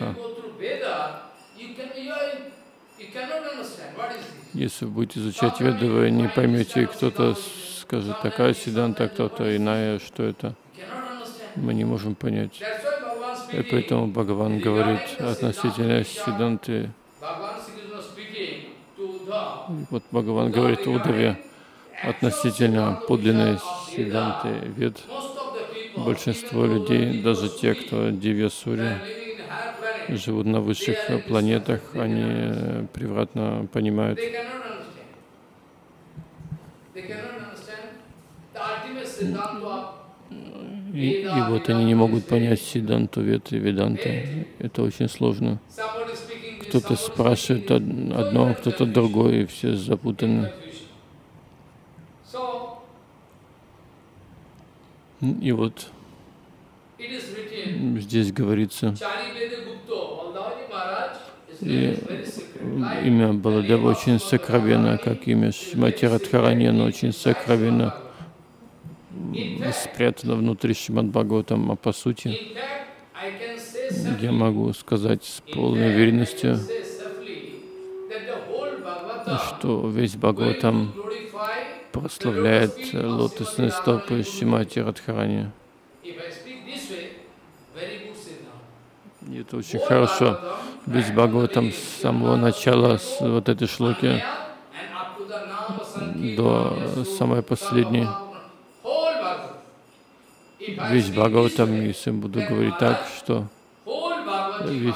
если вы будете изучать Веды, вы не поймете, кто-то скажет такая Сиддханта, кто-то иная, что это. Мы не можем понять. И поэтому Бхагаван говорит относительно Сиддханты. Вот Бхагаван говорит Удаве относительно подлинной Сиддханты Вед. Большинство людей, даже те, кто Дивья-сури, живут на высших планетах, они превратно понимают. И, и вот они не могут понять Сиддханту Вед и Веданту. Это очень сложно. Кто-то спрашивает одно, кто-то другое, и все запутаны. И вот здесь говорится, и имя Баладева очень сокровенно, как имя Шримати Радхарани, оно очень сокровенно спрятано внутри Шримад Бхагаватам, а по сути я могу сказать с полной уверенностью, что весь Бхагаватам прославляет лотосные стопы Шримати Радхарани. И это очень хорошо. Весь Бхагаватам с самого начала, с вот этой шлоки до самой последней. Весь Бхагаватам, если буду говорить так, что весь,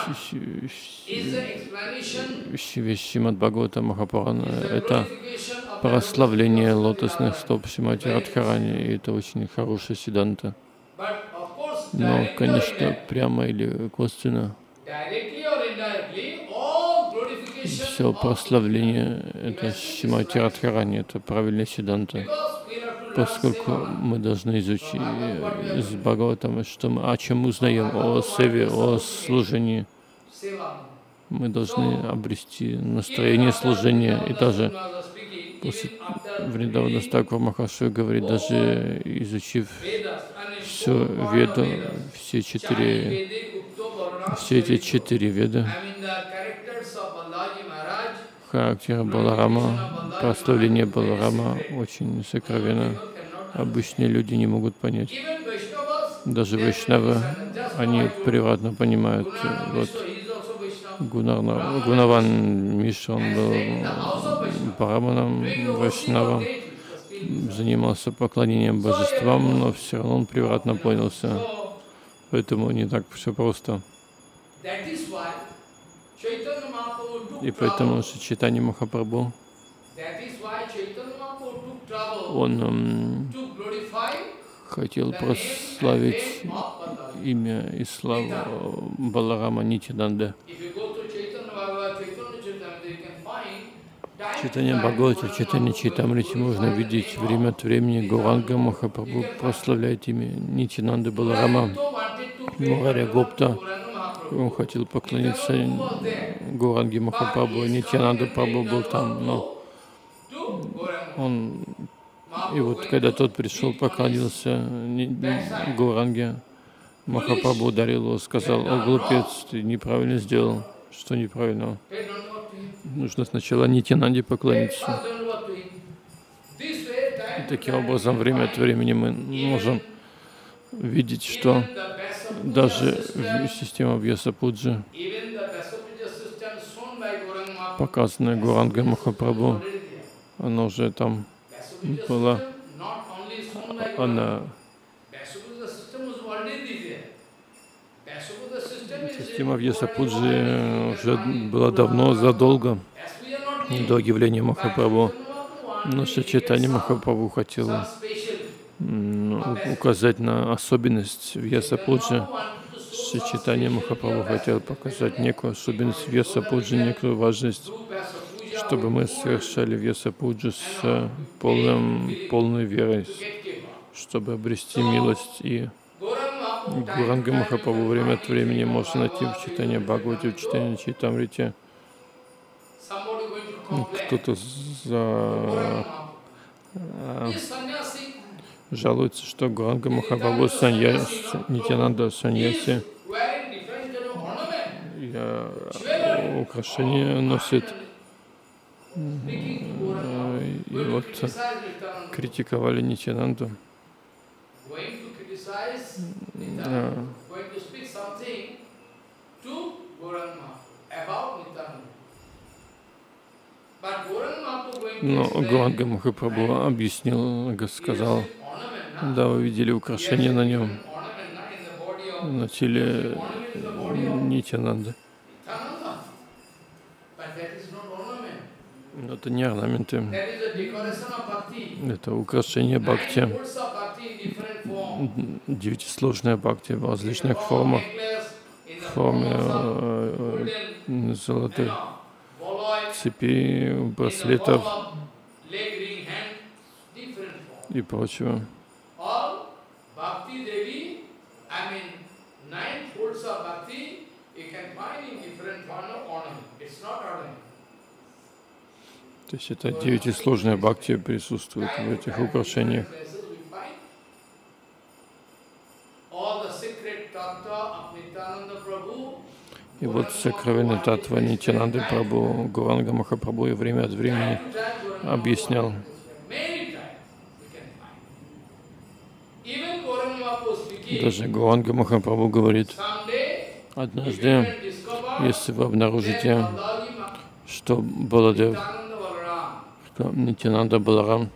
весь Шримад Бхагаватам Махапурана — это прославление лотосных стоп Шримати Радхарани, и это очень хорошая Сиддханта. Но, конечно, прямо или косвенно, все прославление — это Шримати Радхарани, это правильная Сиддханта. Поскольку мы должны изучить из Бхагаватама, что мы, о чем мы узнаем, о севе, о служении. Мы должны обрести настроение служения. И даже после Вриндавана Тхакур Махараши говорит, даже изучив всю Веду, все четыре, все эти четыре Веды, характер Баларама, прославление Баларама очень сокровенно. Обычные люди не могут понять. Даже вайшнавы, они превратно понимают. Вот Гунарна, Гунаван Мишра, он был браманом, вайшнавом, занимался поклонением божествам, но все равно он превратно понялся. Поэтому не так все просто. И поэтому Чайтанья Махапрабху, он м, хотел прославить имя и славу Баларама Нитьянанды. Читание Бхагавата, читание Чайтамрити можно видеть время от времени. Гауранга Махапрабху прославляет имя Нитьянанды Баларама. Мурари Гупта, он хотел поклониться Гауранге Махапрабху, Нитьянанда Прабху был там, но он, и вот когда тот пришел, поклонился Гауранге, Махапрабху ударил его, сказал: «О, глупец, ты неправильно сделал». Что неправильно? Нужно сначала Нитьянанде поклониться. И таким образом, время от времени мы можем видеть, что даже система Вьясапуджи, показанная Гауранга Махапрабху, она уже там была, она система Вьясапуджи уже была давно, задолго до явления Махапрабху. Но Шри Чайтанья Махапрабху хотел указать на особенность Вьясапуджи. Шри Чайтанья Махапрабху хотел показать некую особенность Вьясапуджи, некую важность, чтобы мы совершали Вьясапуджу с полным, полной верой, чтобы обрести милость. И Гауранга Махапрабху время от времени можно найти в читании Бхагавати, в читании Чайтамрити. Кто-то за... жалуется, что Гауранга Махапрабху саньяси, Нитьянанда саньяси, украшения носит. И вот критиковали Нитьянанду. Но Гауранга Махапрабху объяснил, сказал, да, вы видели украшения на нем, на теле Нитьянанды. Но это не орнаменты, это украшение бхакти, девятисложная бхакти в различных формах, в форме э, золотых цепей, браслетов и прочего. То есть это девятисложная бхакти присутствует в этих украшениях. И вот сокровенная татва Нитьянанды Прабху Гауранга Махапрабху и время от времени объяснял. Даже Гауранга Махапрабху говорит, однажды, если вы обнаружите, что Баладев, что Нитьянанда Баларам,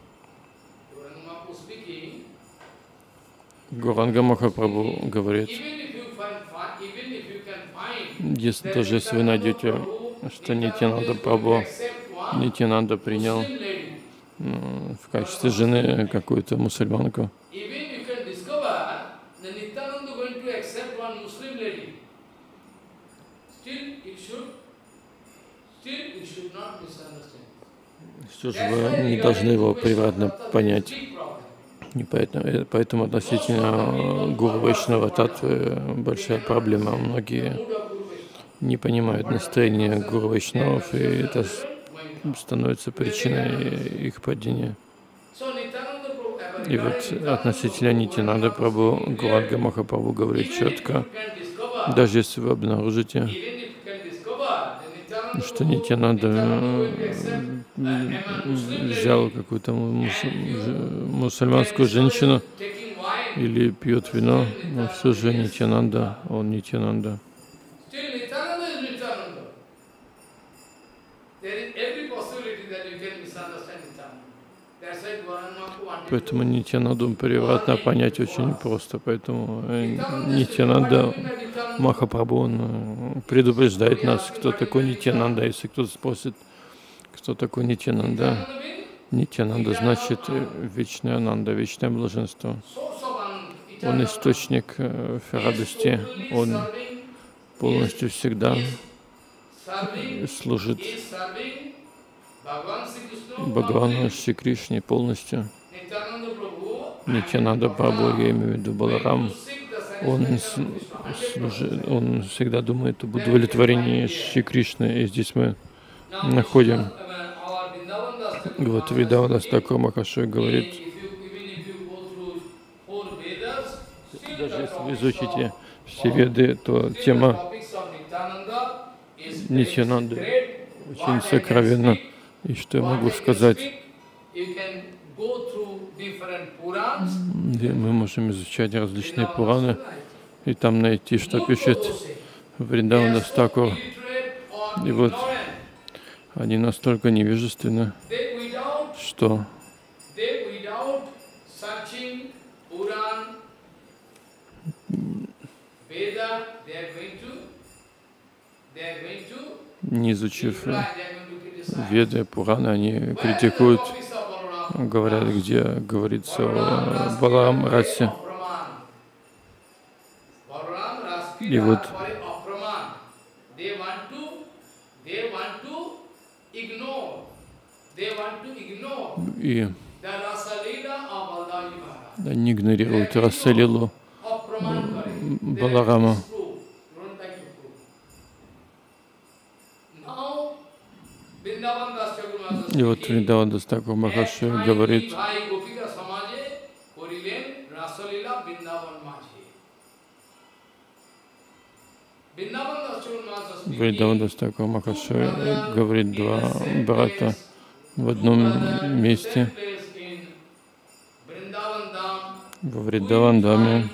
Гауранга Махапрабху говорит, если, даже если вы найдете, что Нитьянанда Прабху, Нитьянанда принял ну, в качестве жены какую-то мусульманку, все же вы не должны его превратно понять. И поэтому, поэтому относительно Гуру Вайшнава Татвы большая проблема. Многие не понимают настроение Гуру Вайшнавов, и это становится причиной их падения. И вот относительно Нитьянанды Прабху Гауранга Махапрабху говорит четко, даже если вы обнаружите, что Нитьянанда взял какую-то мусульманскую женщину или пьет вино, но все же Нитьянанда, он Нитьянанда. Поэтому Нитьянанду превратно понять очень просто. Поэтому Нитьянанда Махапрабху, он предупреждает нас, кто такой Нитьянанда. Если кто-то спросит, кто такой Нитьянанда, Нитьянанда значит вечная Ананда, вечное блаженство. Он источник радости, он полностью всегда служит Бхагавану Шри Кришне полностью. Нитьянанда Прабху, я имею в виду Баларам, он, служит, он всегда думает об удовлетворении Шри Кришны. И здесь мы находим, вот Вриндаванас Такур Махашой говорит, даже если вы изучите все веды, то тема Нитьянанды очень сокровенна. И что я могу сказать? Мы можем изучать различные Пураны и там найти, что пишет Вриндаванас Такур. И вот они настолько невежественны, что не изучив Веды, Пураны, они критикуют, говорят, где говорится о Баларам Расе. И вот и они игнорируют Расалилу Баларама. И вот Вриндаван Дас Такур Махарши говорит, Вриндаван Дас Такур Махарши говорит два брата в одном месте во Вриндаван-даме.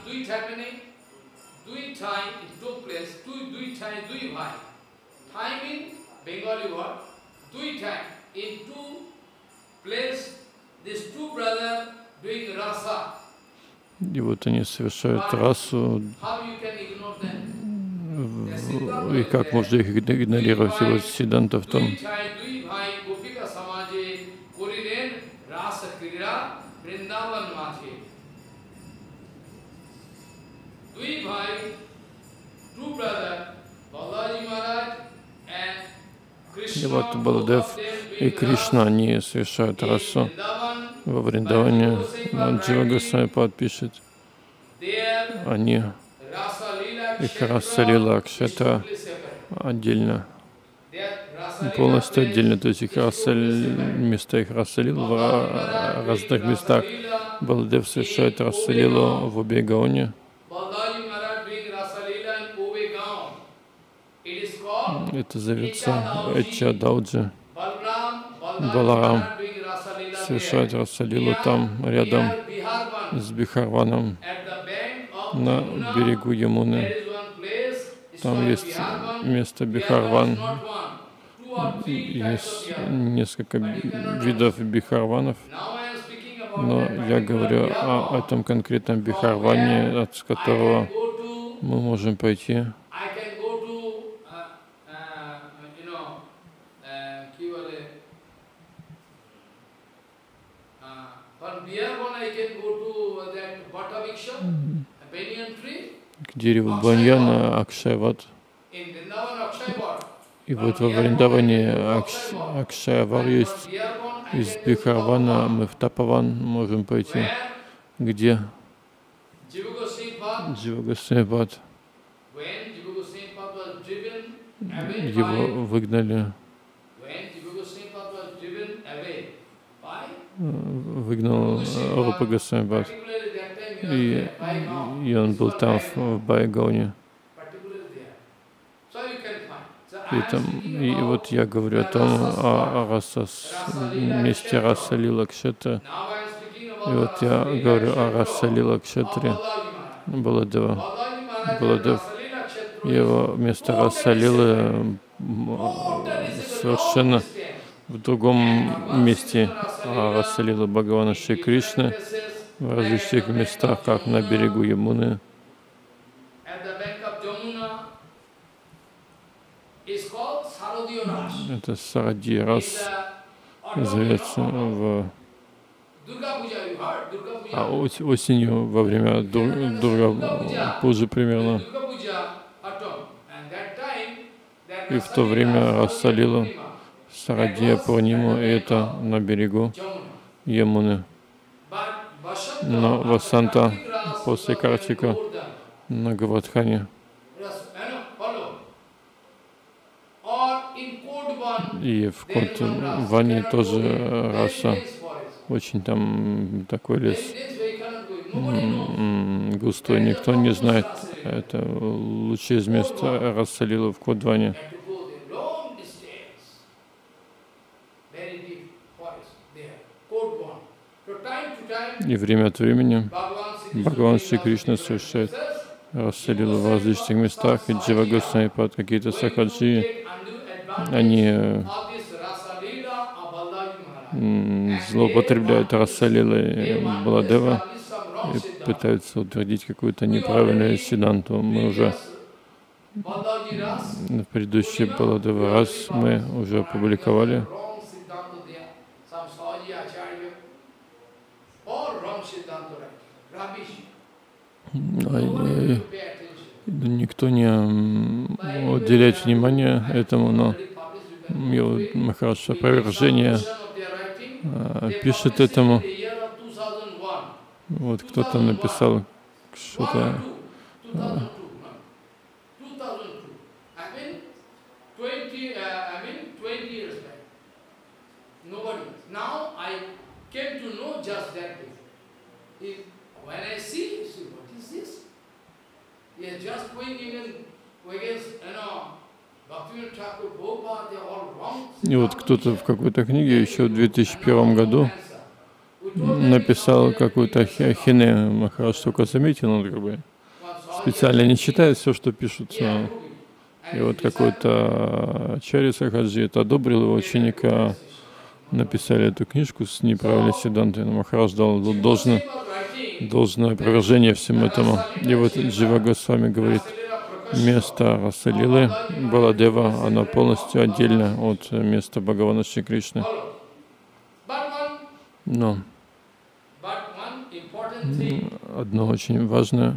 И вот они совершают расу, и как можно их игнорировать? И вот Сиддханта в том, и вот Баладев и Кришна, они совершают расу во Вриндаване. Джива Госвами Пад пишет, они, их Раса-лила Акшетра отдельно, полностью отдельно, то есть их раса, места их Раса-лил в разных местах. Баладев совершает Раса-лилу в Убей-Гаоне. Это зовется Эча Дауджи. Баларам совершает Раса-лилу там, рядом с Бихарваном, на берегу Ямуны. Там есть место Бихарван. Есть несколько видов Бихарванов. Но я говорю о этом конкретном Бихарване, от которого мы можем пойти к дереву баньяна Акшайват. И вот во Вриндаване Акш... Акшайвар есть. Из Бихарвана мы в Тапаван можем пойти. Где? Джива Госвами Пад. Его выгнали. Выгнал Рупа Госвами Пад. И, и он был там, в Бай-Гауне. И, там, и вот я говорю о том, о, о расас, месте Раса-лила Кшетра. И вот я говорю о Раса-лила Кшетре Баладева. Баладев, его место Раса-лилы совершенно в другом месте. А Раса-лила Бхагавана Шри Кришны в различных местах, как на берегу Ямуны. Это Сарадья Рас называется в а осенью во время Дур, Дурга Пуджи примерно. И в то время Раса-лила Сарадья Пурниму, и это на берегу Ямуны. Но Васанта после Картика на Гавардхане. И в Кодване тоже раса. Очень там такой лес густой, никто не знает. Это лучше из места Раса-лилы в Кодване. И время от времени Бхагаван Шри Кришна совершает Раса-лилу в различных местах, и Джива Госвами Пад, какие-то сакаджи, они злоупотребляют Раса-лилой Баладева и пытаются утвердить какую-то неправильную сиддханту. Мы уже В предыдущий Баладева раз мы уже опубликовали. Никто не уделяет внимания этому, но Махарадж опровержение пишет этому. Вот кто-то написал что-то. И вот кто-то в какой-то книге еще в две тысячи первом году написал какую-то ахинею. Махарадж только заметил, он как бы специально не читает все, что пишут. И вот какой-то Ачарья Сахаджи это одобрил, его ученика написали эту книжку с неправильной сиддхантой. Махарадж дал должное, должное опровержение всему этому. И вот Джива Госвами говорит, место Расалилы Баладева, оно полностью отдельно от места Бхагавана Шри Кришны. Но одно очень важное,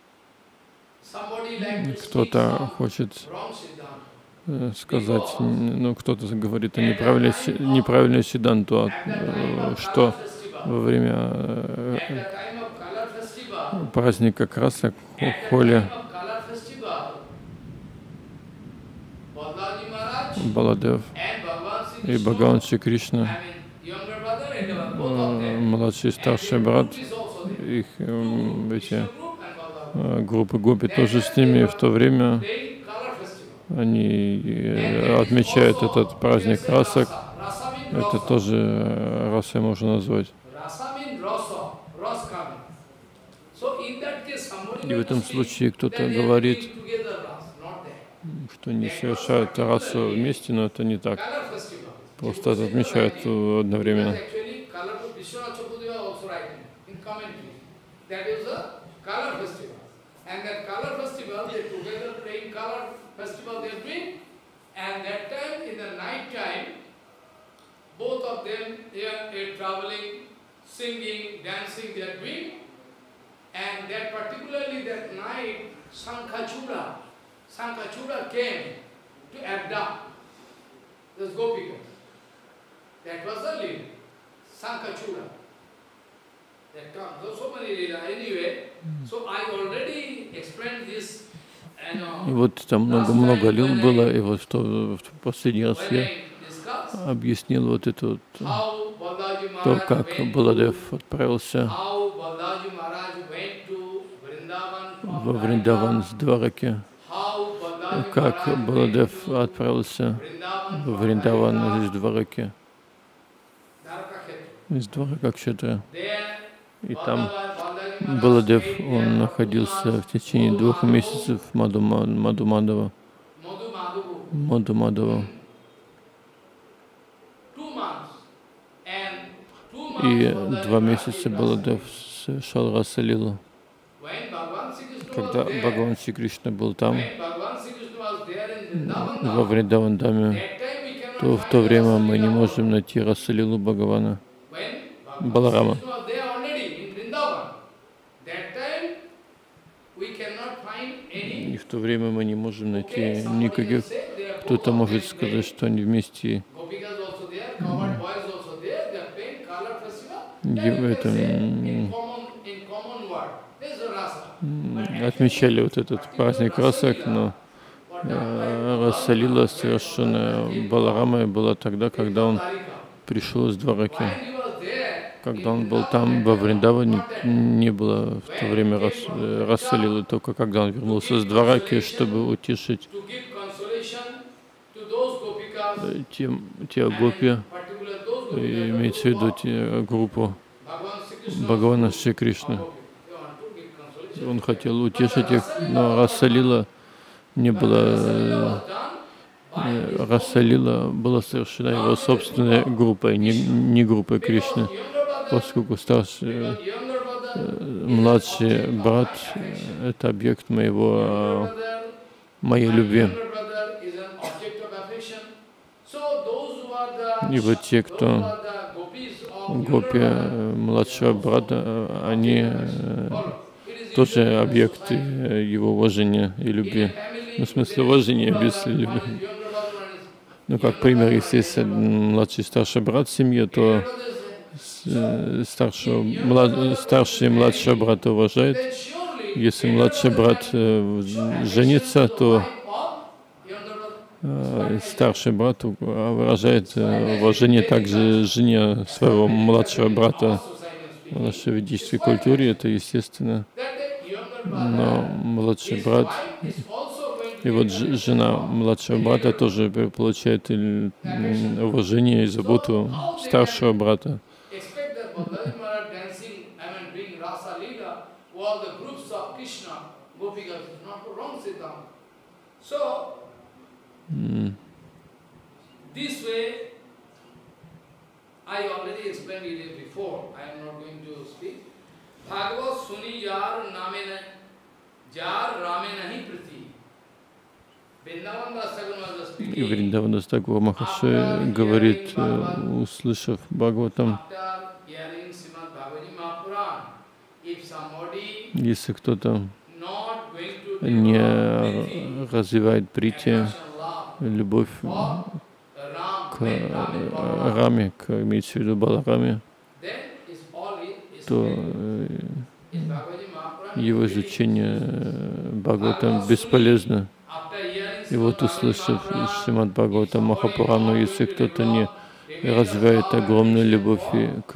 кто-то хочет сказать, ну кто-то говорит о неправильной, неправильной сиддханту, что во время праздника красок Холи Баладев и Бхагаван Шри Кришна, младший и старший брат, их эти группы гопи тоже с ними, в то время они отмечают этот праздник красок. Это тоже раса можно назвать. И в этом случае кто-то говорит, что они совершают расу вместе, но это не так. Просто это отмечают одновременно. Sankachura came to adopt this Gopika. That was the leader, Sankachura. That comes, so many leaders. Anyway, so I already explained this. И вот там много-много лил было, и вот что в последний раз я объяснил вот это вот, то, как Баладев отправился во Вриндаван с Двараки, как Баладев отправился в Вриндаван из Двараки, из Дваракакшетры. И там Баладев, он находился в течение двух месяцев в Мадхумадхава. Мадхумадхава. И два месяца Баладев совершал Расалилу. Когда Бхагаван Шри Кришна был там, во Вриндавандаме, то в то время мы не можем найти Расалилу Бхагавана Баларама. И в то время мы не можем найти никаких. Кто-то может сказать, что они вместе в этом отмечали вот этот праздник красок, но Расалила совершенно Баларама была тогда, когда он пришел из Двараки. Когда он был там, во Вриндаване, не было в то время рас, Расалилы, только когда он вернулся с Двараки, чтобы утешить те, те гопи, имеется в виду те, группу Бхагавана Шри Кришны. Он хотел утешить их, но Расалила не было. Расалила была совершена его собственной группой, не, не группой Кришны, поскольку старший, младший брат — это объект моего моей любви. И вот те, кто гопи младшего брата, они тоже объекты его уважения и любви. Ну, в смысле уважения без любви. Ну, как пример, если младший и старший брат в семье, то старшего, млад, старший и младшего брата уважает. Если младший брат э, женится, то э, старший брат выражает э, уважение также жене своего младшего брата. В нашей ведической культуре это естественно. Но младший брат и вот жена младшего брата тоже получает уважение и заботу старшего брата. Mm. This way, I already explained it before. I am not going to speak. Bhagavad suni jar name na jar rame nahi priti. И Вриндавана Тхакур Махарши говорит, услышав Бхагаватам, если кто-то не развивает прити, любовь к Раме, к, имеется в виду Балараме, то его изучение Бхагаватам бесполезно. И вот, услышав Шримад Бхагаватам Махапурану, если кто-то не развивает огромную любовь к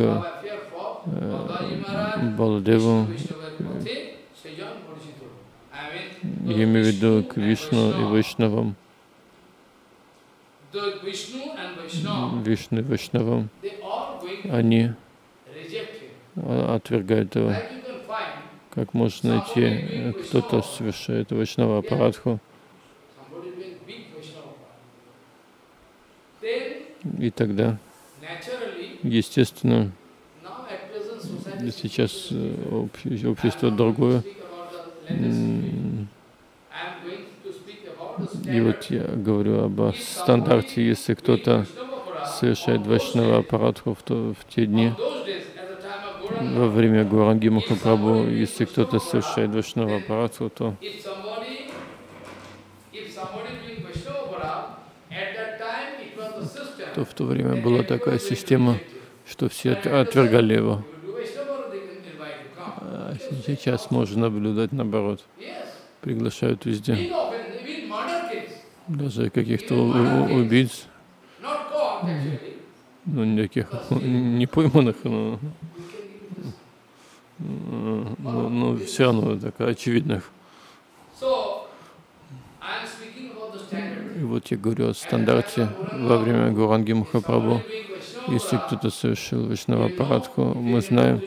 э, Баладеву, я имею в виду к Вишну и Вайшнавам, Вишну и Вайшнавам, они отвергают его. Как можно найти, кто-то совершает Вайшнава Апарадху, и тогда, естественно, сейчас общество другое. И вот я говорю об стандарте, если кто-то совершает Вайшнава Апарадху в, то, в те дни, во время Гауранги Махапрабху, если кто-то совершает Вайшнава Апарадху, то то в то время была такая система, что все отвергали его. А сейчас можно наблюдать наоборот. Приглашают везде. Даже каких-то убийц. Ну, никаких не пойманных, но, но, но все равно так очевидных. И вот я говорю о стандарте во время Гауранги Махапрабху. Если кто-то совершил Вайшнава Апарадху, мы знаем,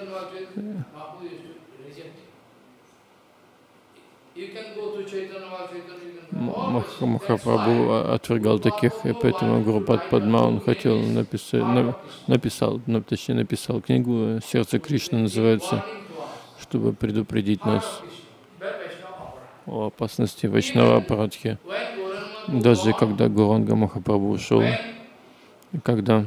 Махапрабху отвергал таких, и поэтому Гурупад Падма, он хотел написать, написал, точнее написал книгу «Сердце Кришны» называется, чтобы предупредить нас о опасности Вайшнава Апарадхи. Даже когда Гауранга Махапрабху ушел, когда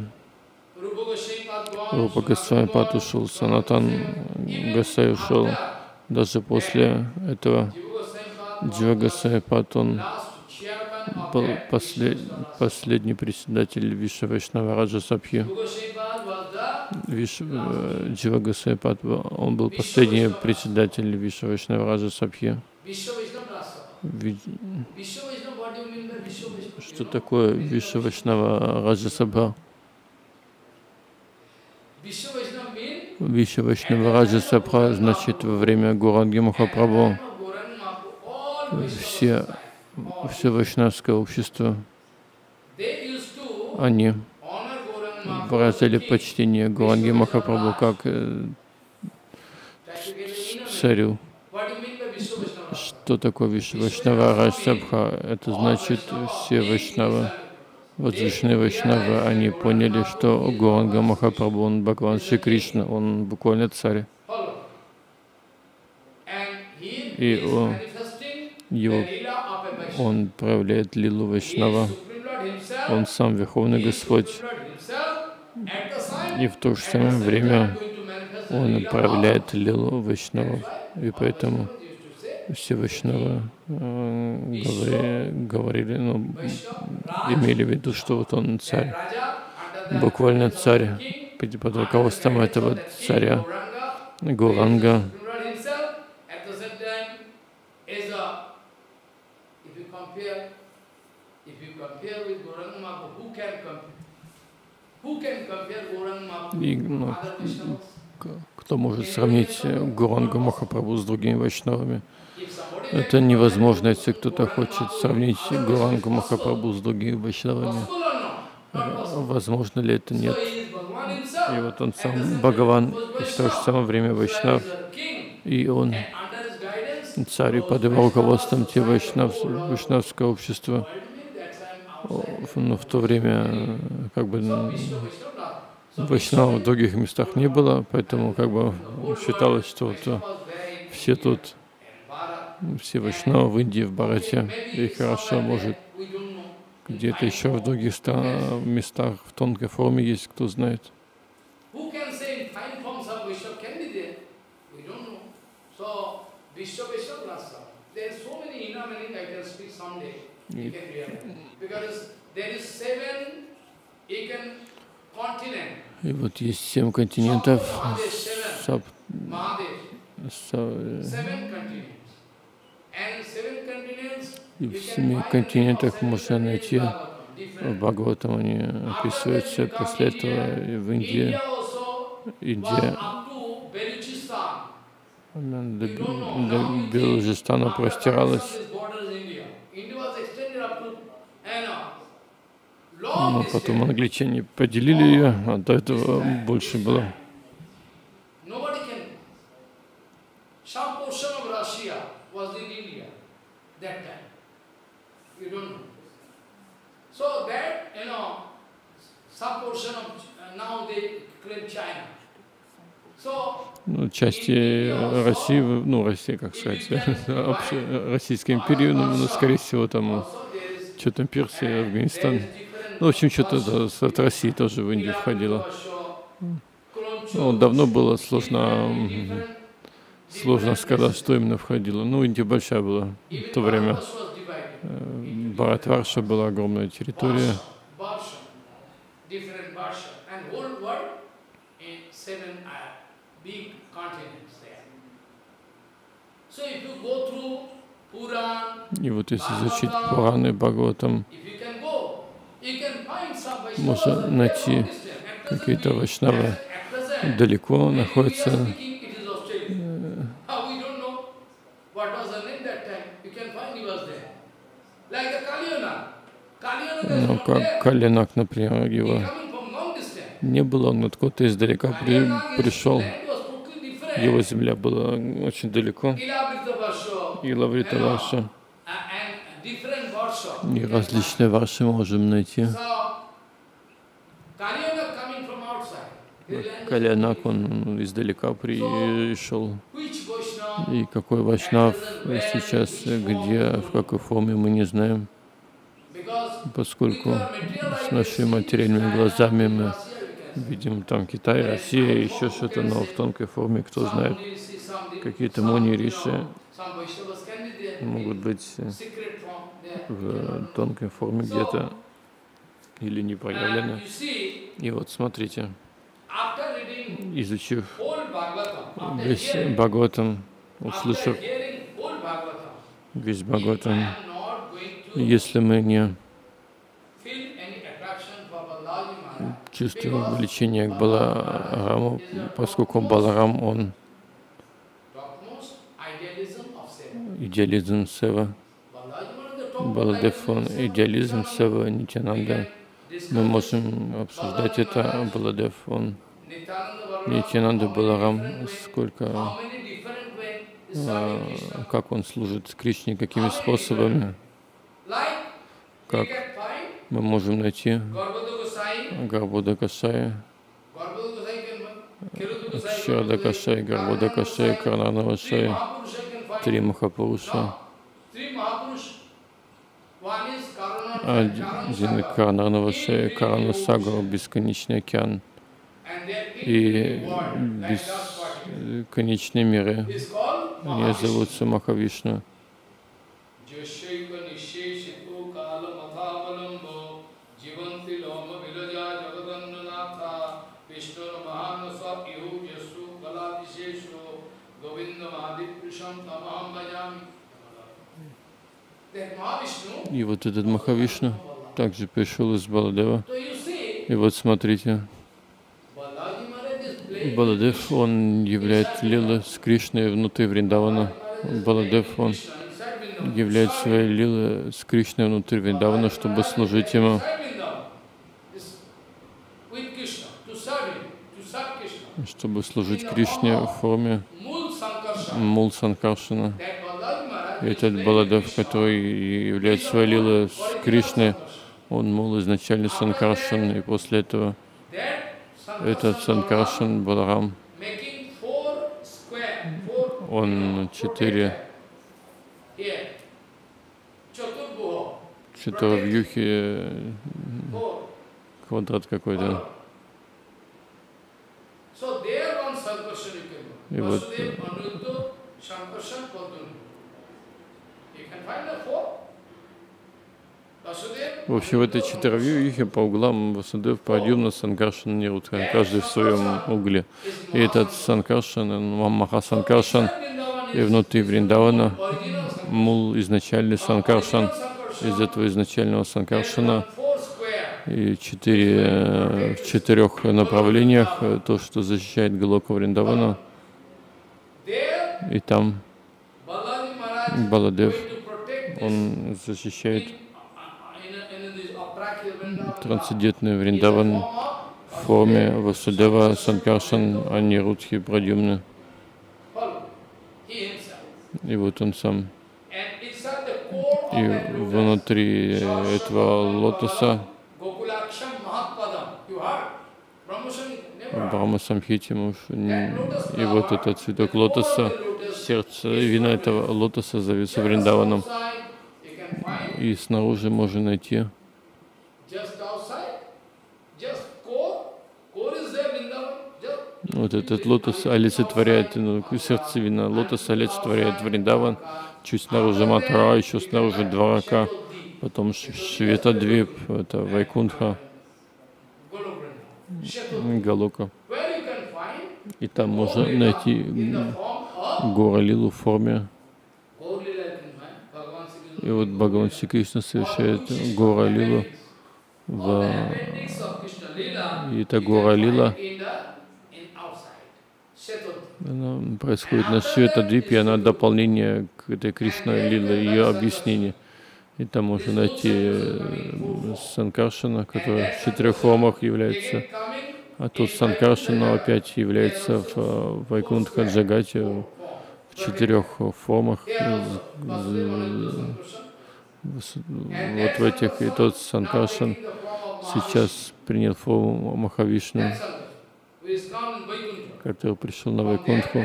Рупа Госвами Пад ушел, Санатан Госвами ушел, даже после этого Джива Госвами Пад, он был послед, последний председатель Вишва Вайшнава Раджа Сабхи. Джива Госвами Пад, он был последний председатель Вишва Вайшнава Раджа Сабхи. Что такое Вишва Вайшнава Раджа Сабха? Вишва Вайшнава Раджа Сабха значит во время Гауранги Махапрабху все, все вайшнавское общество, они выразили почтение Гауранги Махапрабху как царю. Что такое Вишва Вайшнава Раджа Сабха? Это значит, все вайшнавы, возвышенные вайшнавы, они поняли, что Гауранга Махапрабху, он Бхагаван Шри Кришна, он буквально царь. И о, его Он проявляет лилу Вайшнава. Он сам Верховный Господь. И в то же самое время Он проявляет лилу Вайшнава. И поэтому все Вайшнавы э, говорили, говорили, ну, имели в виду, что вот Он царь, буквально царь, под руководством этого царя Гауранга. И, ну, кто может сравнить Гауранга Махапрабху с другими вайшнавами? Это невозможно, если кто-то хочет сравнить Гауранга Махапрабху с другими вайшнавами. Возможно ли это? Нет. И вот он сам Бхагаван, и в то же самое время вайшнав, и он царь, и под его руководством те вайшнав, вайшнавское общество. Но в то время как бы вайшнавов в других местах не было, поэтому как бы считалось, что вот все тут, все вайшнавы в Индии, в Бхарате, и хорошо, может, где-то еще в других странах, местах в тонкой форме есть, кто знает. И, и вот есть семь континентов, саб, саб, и в семи континентах можно найти, в Бхагаватам они описываются, после этого и в Индии, Индия, до, до Белуджистана простиралась. Но потом англичане поделили ее, а до этого больше было. Ну, части России, ну, Россия, как сказать, Российской империи, ну, ну, скорее всего, там, что там, Персия, Афганистан. Ну, в общем, что-то от России тоже в Индию входило. Ну, давно было сложно, сложно сказать, что именно входило. Ну, Индия большая была в то время. Бхаратварша была огромная территория. И вот если изучить Пураны, Бхагаватам, можно найти какие-то вайшнавы далеко находятся. Ну, как Калянак, например, его не было, он откуда-то издалека при, пришел. Его земля была очень далеко. И Лаврита Варша. И различные варши можем найти. Калянак, он издалека пришел. И какой вайшнав сейчас, где, в какой форме, мы не знаем. Поскольку с нашими материальными глазами мы видим там Китай, Россия, еще что-то, но в тонкой форме, кто знает, какие-то муни, риши могут быть в тонкой форме где-то или не проявлены. И вот смотрите, изучив весь Бхагаватам, услышав весь Бхагаватам, если мы не чувствуем влечение к Балараму, поскольку Баларам, он идеализм Сева, Баладев, он идеализм Сева, Нитянанда. Мы можем обсуждать это. Баладев, он Нитянанда Баларам, сколько, а, как он служит Кришне, какими способами, как мы можем найти Гарбода Кашая, Шрада Кашая, Гарбода Кашая, Карнана Вашая, три Махапуруша. один коронарного шея, Карана Сагара, бесконечный океан и бесконечные миры. Они зовутся Махавишну. И вот этот Махавишну также пришел из Баладева. И вот смотрите, Баладев, он являет лилы с Кришной внутри Вриндавана. Баладев, он являет свои лилы с Кришной внутри Вриндавана, чтобы служить ему, чтобы служить Кришне в форме Мул Санкаршана. И этот Баладев, который являет свои лилы с Кришной, он Мул изначально Санкаршан, и после этого этот Санкаршан Баларам, он четыре четыровьюхи, квадрат какой-то. И вот в общем, в этой четыровьюхе по углам Васудев, Прадьюмна, Санкаршан, Нирудха, каждый в своем угле. И этот Санкаршан, Махасанкаршан, и внутри Вриндавана Мул изначальный Санкаршан. Из этого изначального Санкаршана и четыре, в четырех направлениях то, что защищает Галока Вриндавана. И там Баладев, он защищает трансцендентный Вриндаван в форме Васудева, Санкаршан, Анирудхи, Прадьюмны. И вот он сам. И внутри этого лотоса, в Брахма Самхите, и вот этот цветок лотоса, сердце, вина этого лотоса зовется Вриндаваном. И снаружи можно найти вот этот лотос олицетворяет, ну, сердцевина лотоса олицетворяет Вриндаван. Чуть снаружи Матхара, еще снаружи Дварака, потом Шветадвип, это Вайкунтха, Галока. И там можно найти Гора-лилу в форме. И вот Бхагаван Шри Кришна совершает Гора-лилу. В... И эта Гора-лила, она происходит на Шветадвипе, она дополнение к этой Кришна-лиле, ее объяснение. И там можно найти Санкаршана, который в четырех формах является, а тут Санкаршана опять является в Вайкунтха Джагате в четырех формах. Вот в этих, и тот Санкаршан сейчас принял форму Махавишну, который пришел на Вайкунтху.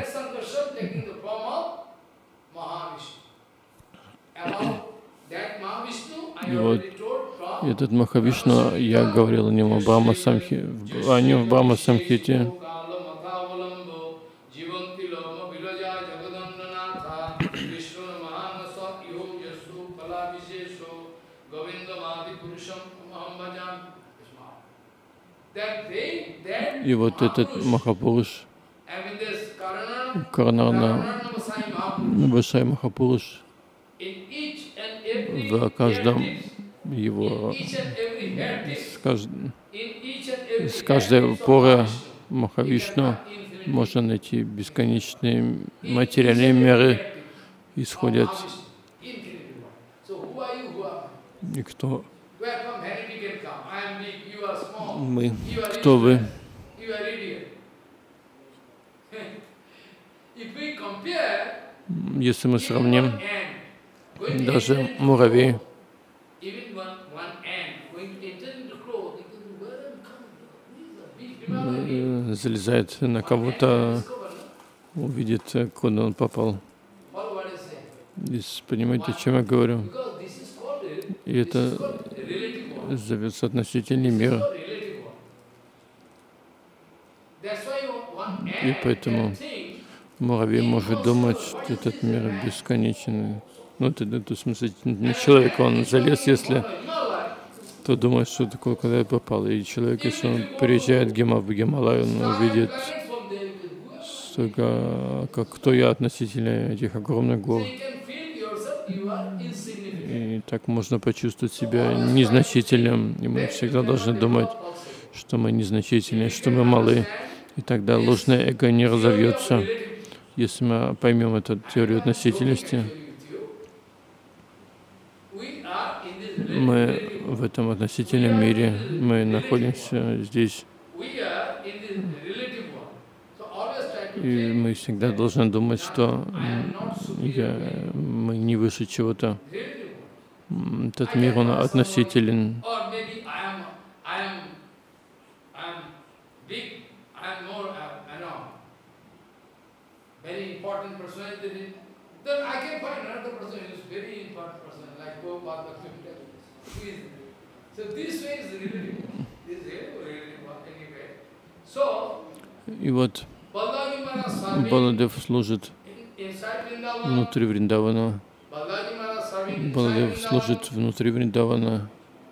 И вот этот Махавишну, я говорил о нем о Брахма Самхите, о нем в Брахма Самхите. И вот этот Махапуруш, Карнарна Васай Махапуруш, в каждом его, с, кажд... с каждой поры Махавишну можно найти бесконечные материальные миры, исходят. И кто мы? Кто вы? Если мы сравним, даже муравей залезает на кого-то, увидит, куда он попал. И понимаете, о чем я говорю? И это зовется относительный мир. И поэтому муравей может думать, что этот мир бесконечен. Ну, это, это в смысле, не человек, он залез, если то думает, что такое, когда я попал. И человек, если он приезжает в Гималай, он увидит, что, как, кто я относительно этих огромных гор. И так можно почувствовать себя незначительным. И мы всегда должны думать, что мы незначительны, что мы малы. И тогда ложное эго не разовьется. Если мы поймем эту теорию относительности, мы в этом относительном мире, мы находимся здесь. И мы всегда должны думать, что я, мы не выше чего-то. Этот мир, он относителен. И вот Баладев служит внутри Вриндавана. Баладев служит внутри Вриндавана,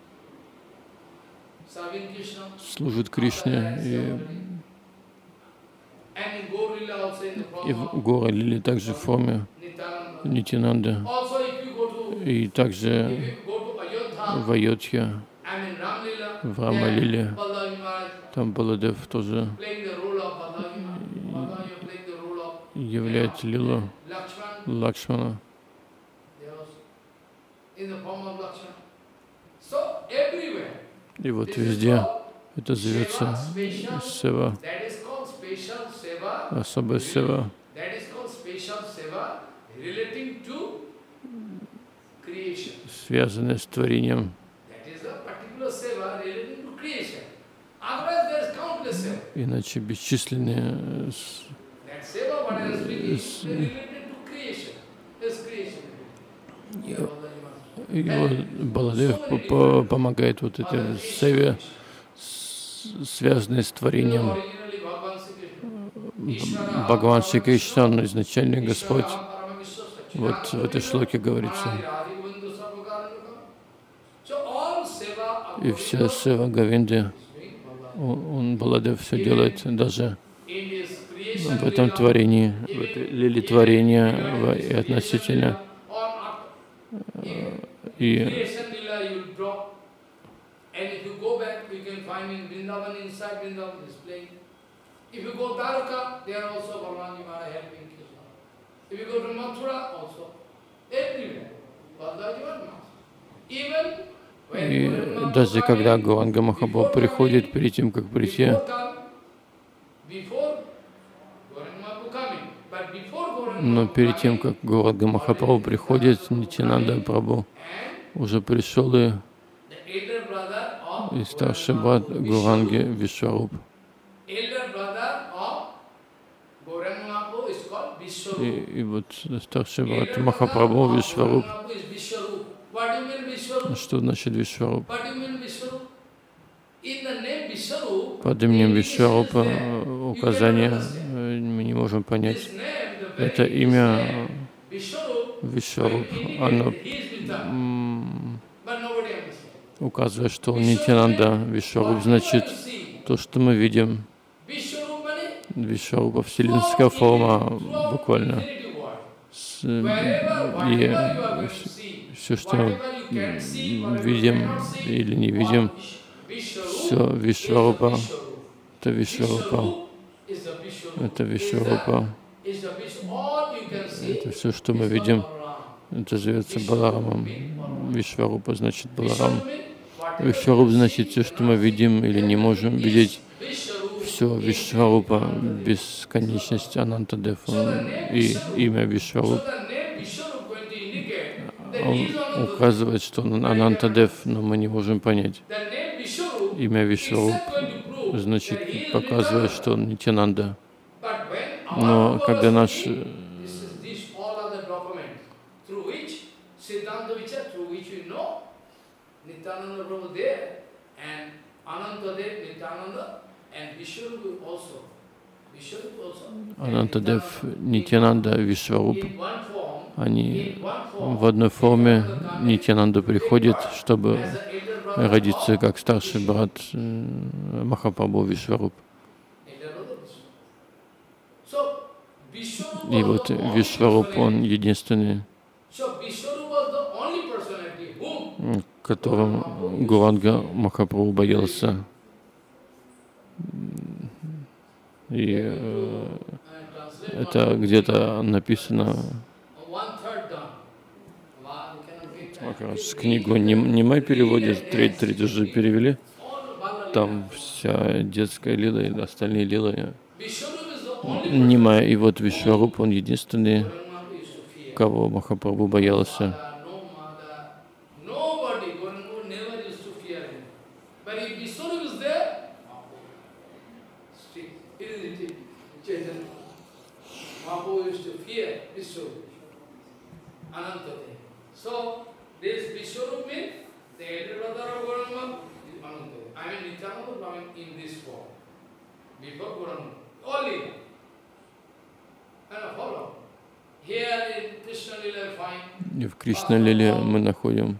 служит Кришне. И, и в Гора Лиле также в форме Нитянанды. И также в Айодхе, в Рама Лиле, там Баладев тоже являет лилу Лакшмана. И вот везде это зовется сева, особая сева, связанная с творением. Иначе бесчисленные с, с, и вот Баладев помогает вот этой севе, связанной с творением. Бхагаван Шри Кришна, он изначальный Господь. Вот в этой шлоке говорится. И вся сева Говинды, он, он Баладев все делает, даже в этом творении, в этой лиле творения и относительно. И И даже когда Гауранга Махапрабху приходит, перед тем, как прийти, но перед тем, как Гауранга Махапрабху приходит, Нитянанда Прабху уже пришел и, и старший брат Гауранги Вишваруп. И, и вот старший брат Махапрабху Вишваруп. Что значит Вишваруп? Под именем Вишварупа указание мы не можем понять. Это имя Вишваруп, оно указывает, что он Нитянанда. Вишваруп значит то, что мы видим. Вишварупа, вселенская форма, буквально. И все, что мы видим или не видим, все Вишварупа, это Вишварупа, это Вишварупа, это все, что мы видим, это зовется Баларамом. Вишварупа значит Баларам. Вишваруп значит все, что мы видим или не можем видеть. Все Вишварупа, бесконечность Анантадев, и имя Вишваруп. Он указывает, что он Анантадев, но мы не можем понять. Имя Вишваруп значит, показывает, что он Нитянанда. Но когда наш Анантадев, Нитьянанда, Вишваруп, они в одной форме. Нитьянанда приходит, чтобы родиться как старший брат Махапрабху Вишваруп. И вот Вишваруп, он единственный, которым Гуранга Махапрабху боялся. И э, это где-то написано, как раз книгу Нимай переводит, треть, треть уже перевели. Там вся детская лила и остальные лилы Нимай. И вот Вишваруп, он единственный, кого Махапрабху боялся. И в Кришна-лиле мы находим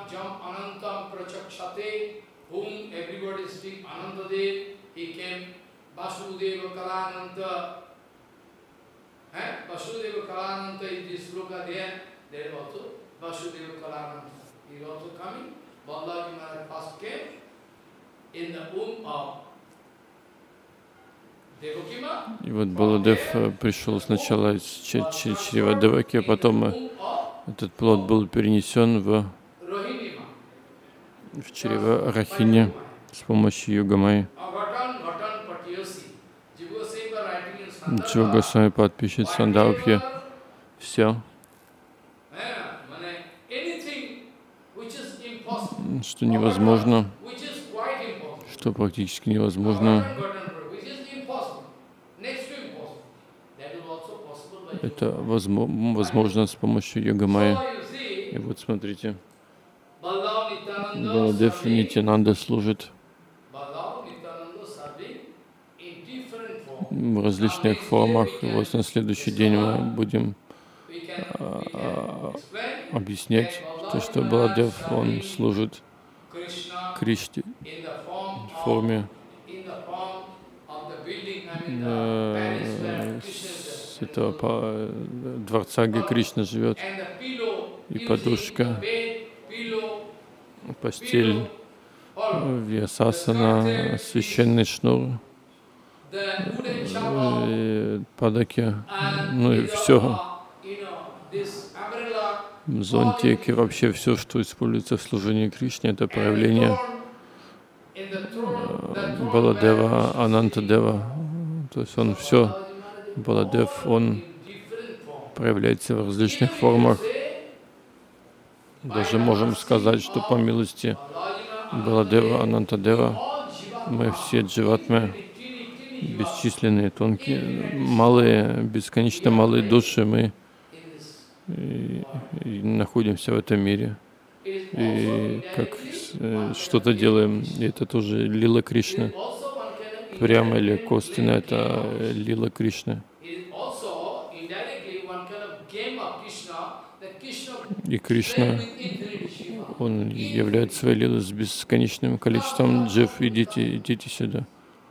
И вот Баладев пришел сначала из чрева Деваки, а потом этот плод был перенесен в, в чрево Рахини с помощью Йогамайи. Джива Госвами подпишет Сандарбхи. Все, что невозможно, что практически невозможно, это возможно с помощью Йогамайи. И вот смотрите, Баладев Нитьянанда служит в различных формах. И вот на следующий день мы будем а, объяснять то, что Баладев, он служит Кришне в форме э, с этого дворца, где Кришна живет, и подушка, постель, вьясасана, священный шнур, падаки, ну и все, зонтик и вообще все, что используется в служении Кришне, это проявление Баладева, Анантадева. То есть он все, Баладев, он проявляется в различных формах. Даже можем сказать, что по милости Баладева, Анантадева мы все дживатмы, бесчисленные, тонкие, малые, бесконечно малые души, мы и, и находимся в этом мире. И как э, что-то делаем, и это тоже лила Кришны. Прямо или косвенно это лила Кришны. И Кришна, он являет свои лилы с бесконечным количеством джив. Идите, идите сюда.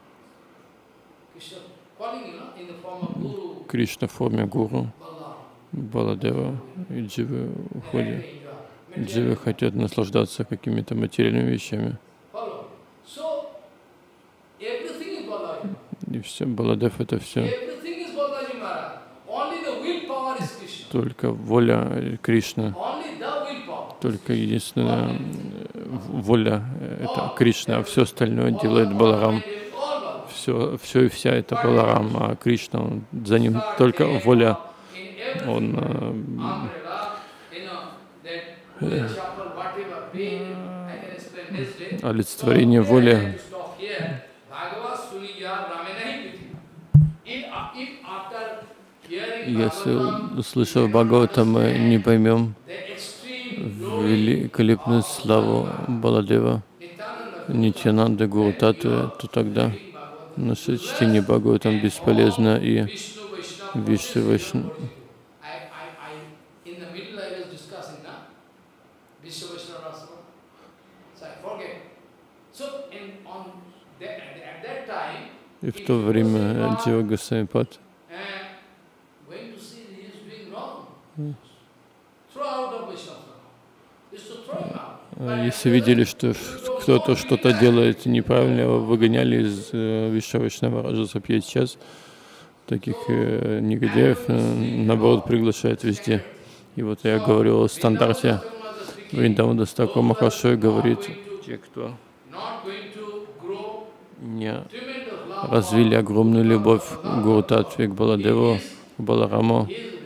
Кришна в форме гуру, Баладева, и дживы уходят. Дживы хотят наслаждаться какими-то материальными вещами. И все, Баладев — это все. Только воля Кришны. Только единственная воля — это Кришна, а все остальное делает Баларам. Все, все и вся это Баларам, а Кришна, он, за ним только воля. Он э, олицетворение воли. Если, услышав Бхагавата, мы не поймем великолепную славу Баладева, Нитьянанда, Гуру Татвы, то тогда наше чтение Бхагаватам бесполезно, и Вишну Вайшнава. И в то время Джива Госвами-пад если видели, что кто-то что-то делает неправильно, его выгоняли из Вишну Вайшнава Раджасабхи. Сейчас таких негодяев, наоборот, приглашают везде. И вот я говорил о стандарте. Вриндавана Дастакур Махашой говорит, те, кто не развили огромную любовь к Гуру Татве, к Баладеву, к Балараму,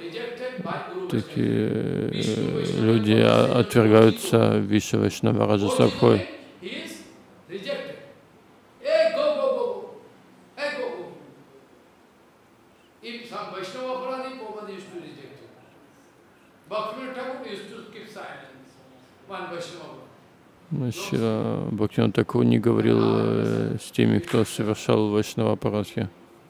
такие люди отвергаются Вишну Вайшнава Раджасабхой. Шрила Бхактивинода Тхакур не говорил э, с теми, кто совершал Вайшнава апарадхи.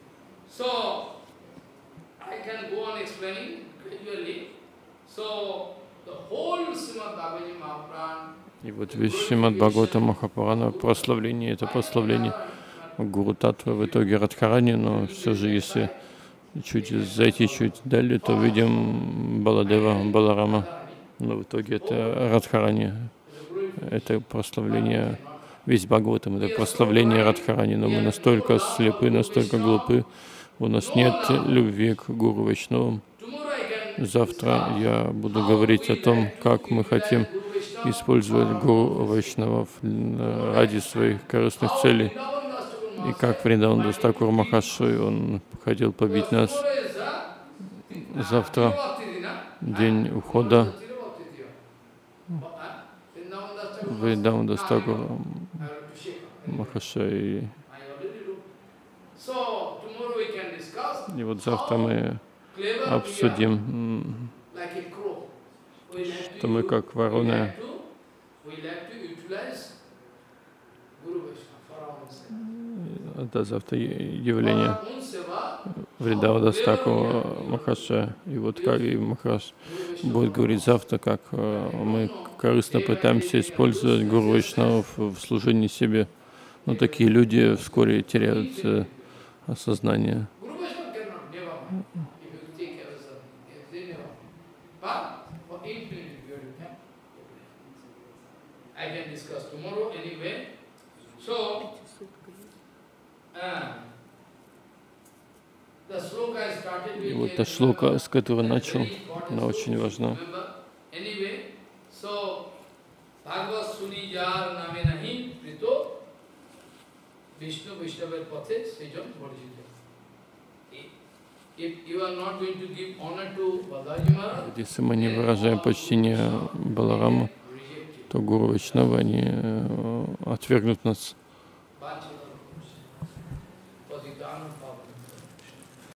И вот весь Шримад Бхагаватам Махапурана, прославление, это прославление Гуру Татвы, в итоге Радхарани, но все же, если чуть зайти чуть далее, то видим Баладева, Баларама, но в итоге это Радхарани. Это прославление, весь Бхагаватам, это прославление Радхарани, но мы настолько слепы, настолько глупы, у нас нет любви к Гуру Вайшнавам. Завтра я буду говорить о том, как мы хотим использовать Гуру Вайшнавов ради своих корыстных целей, и как Вриндавана Дастакур Махашой, он хотел побить нас. Завтра день ухода Вриндавана Дастакур Махашой. И вот завтра мы обсудим, что мы как вороны это завтра явление Вриндавана Дастакура Махараджа. И вот как и Махарадж будет говорить завтра, как мы корыстно пытаемся использовать Гуру Вайшнавов в служении себе. Но такие люди вскоре теряют осознание. И вот та шлока, с которой начал, она очень важна. Если мы не выражаем почтение Балараму, то Гуру Вайшнава, они отвергнут нас.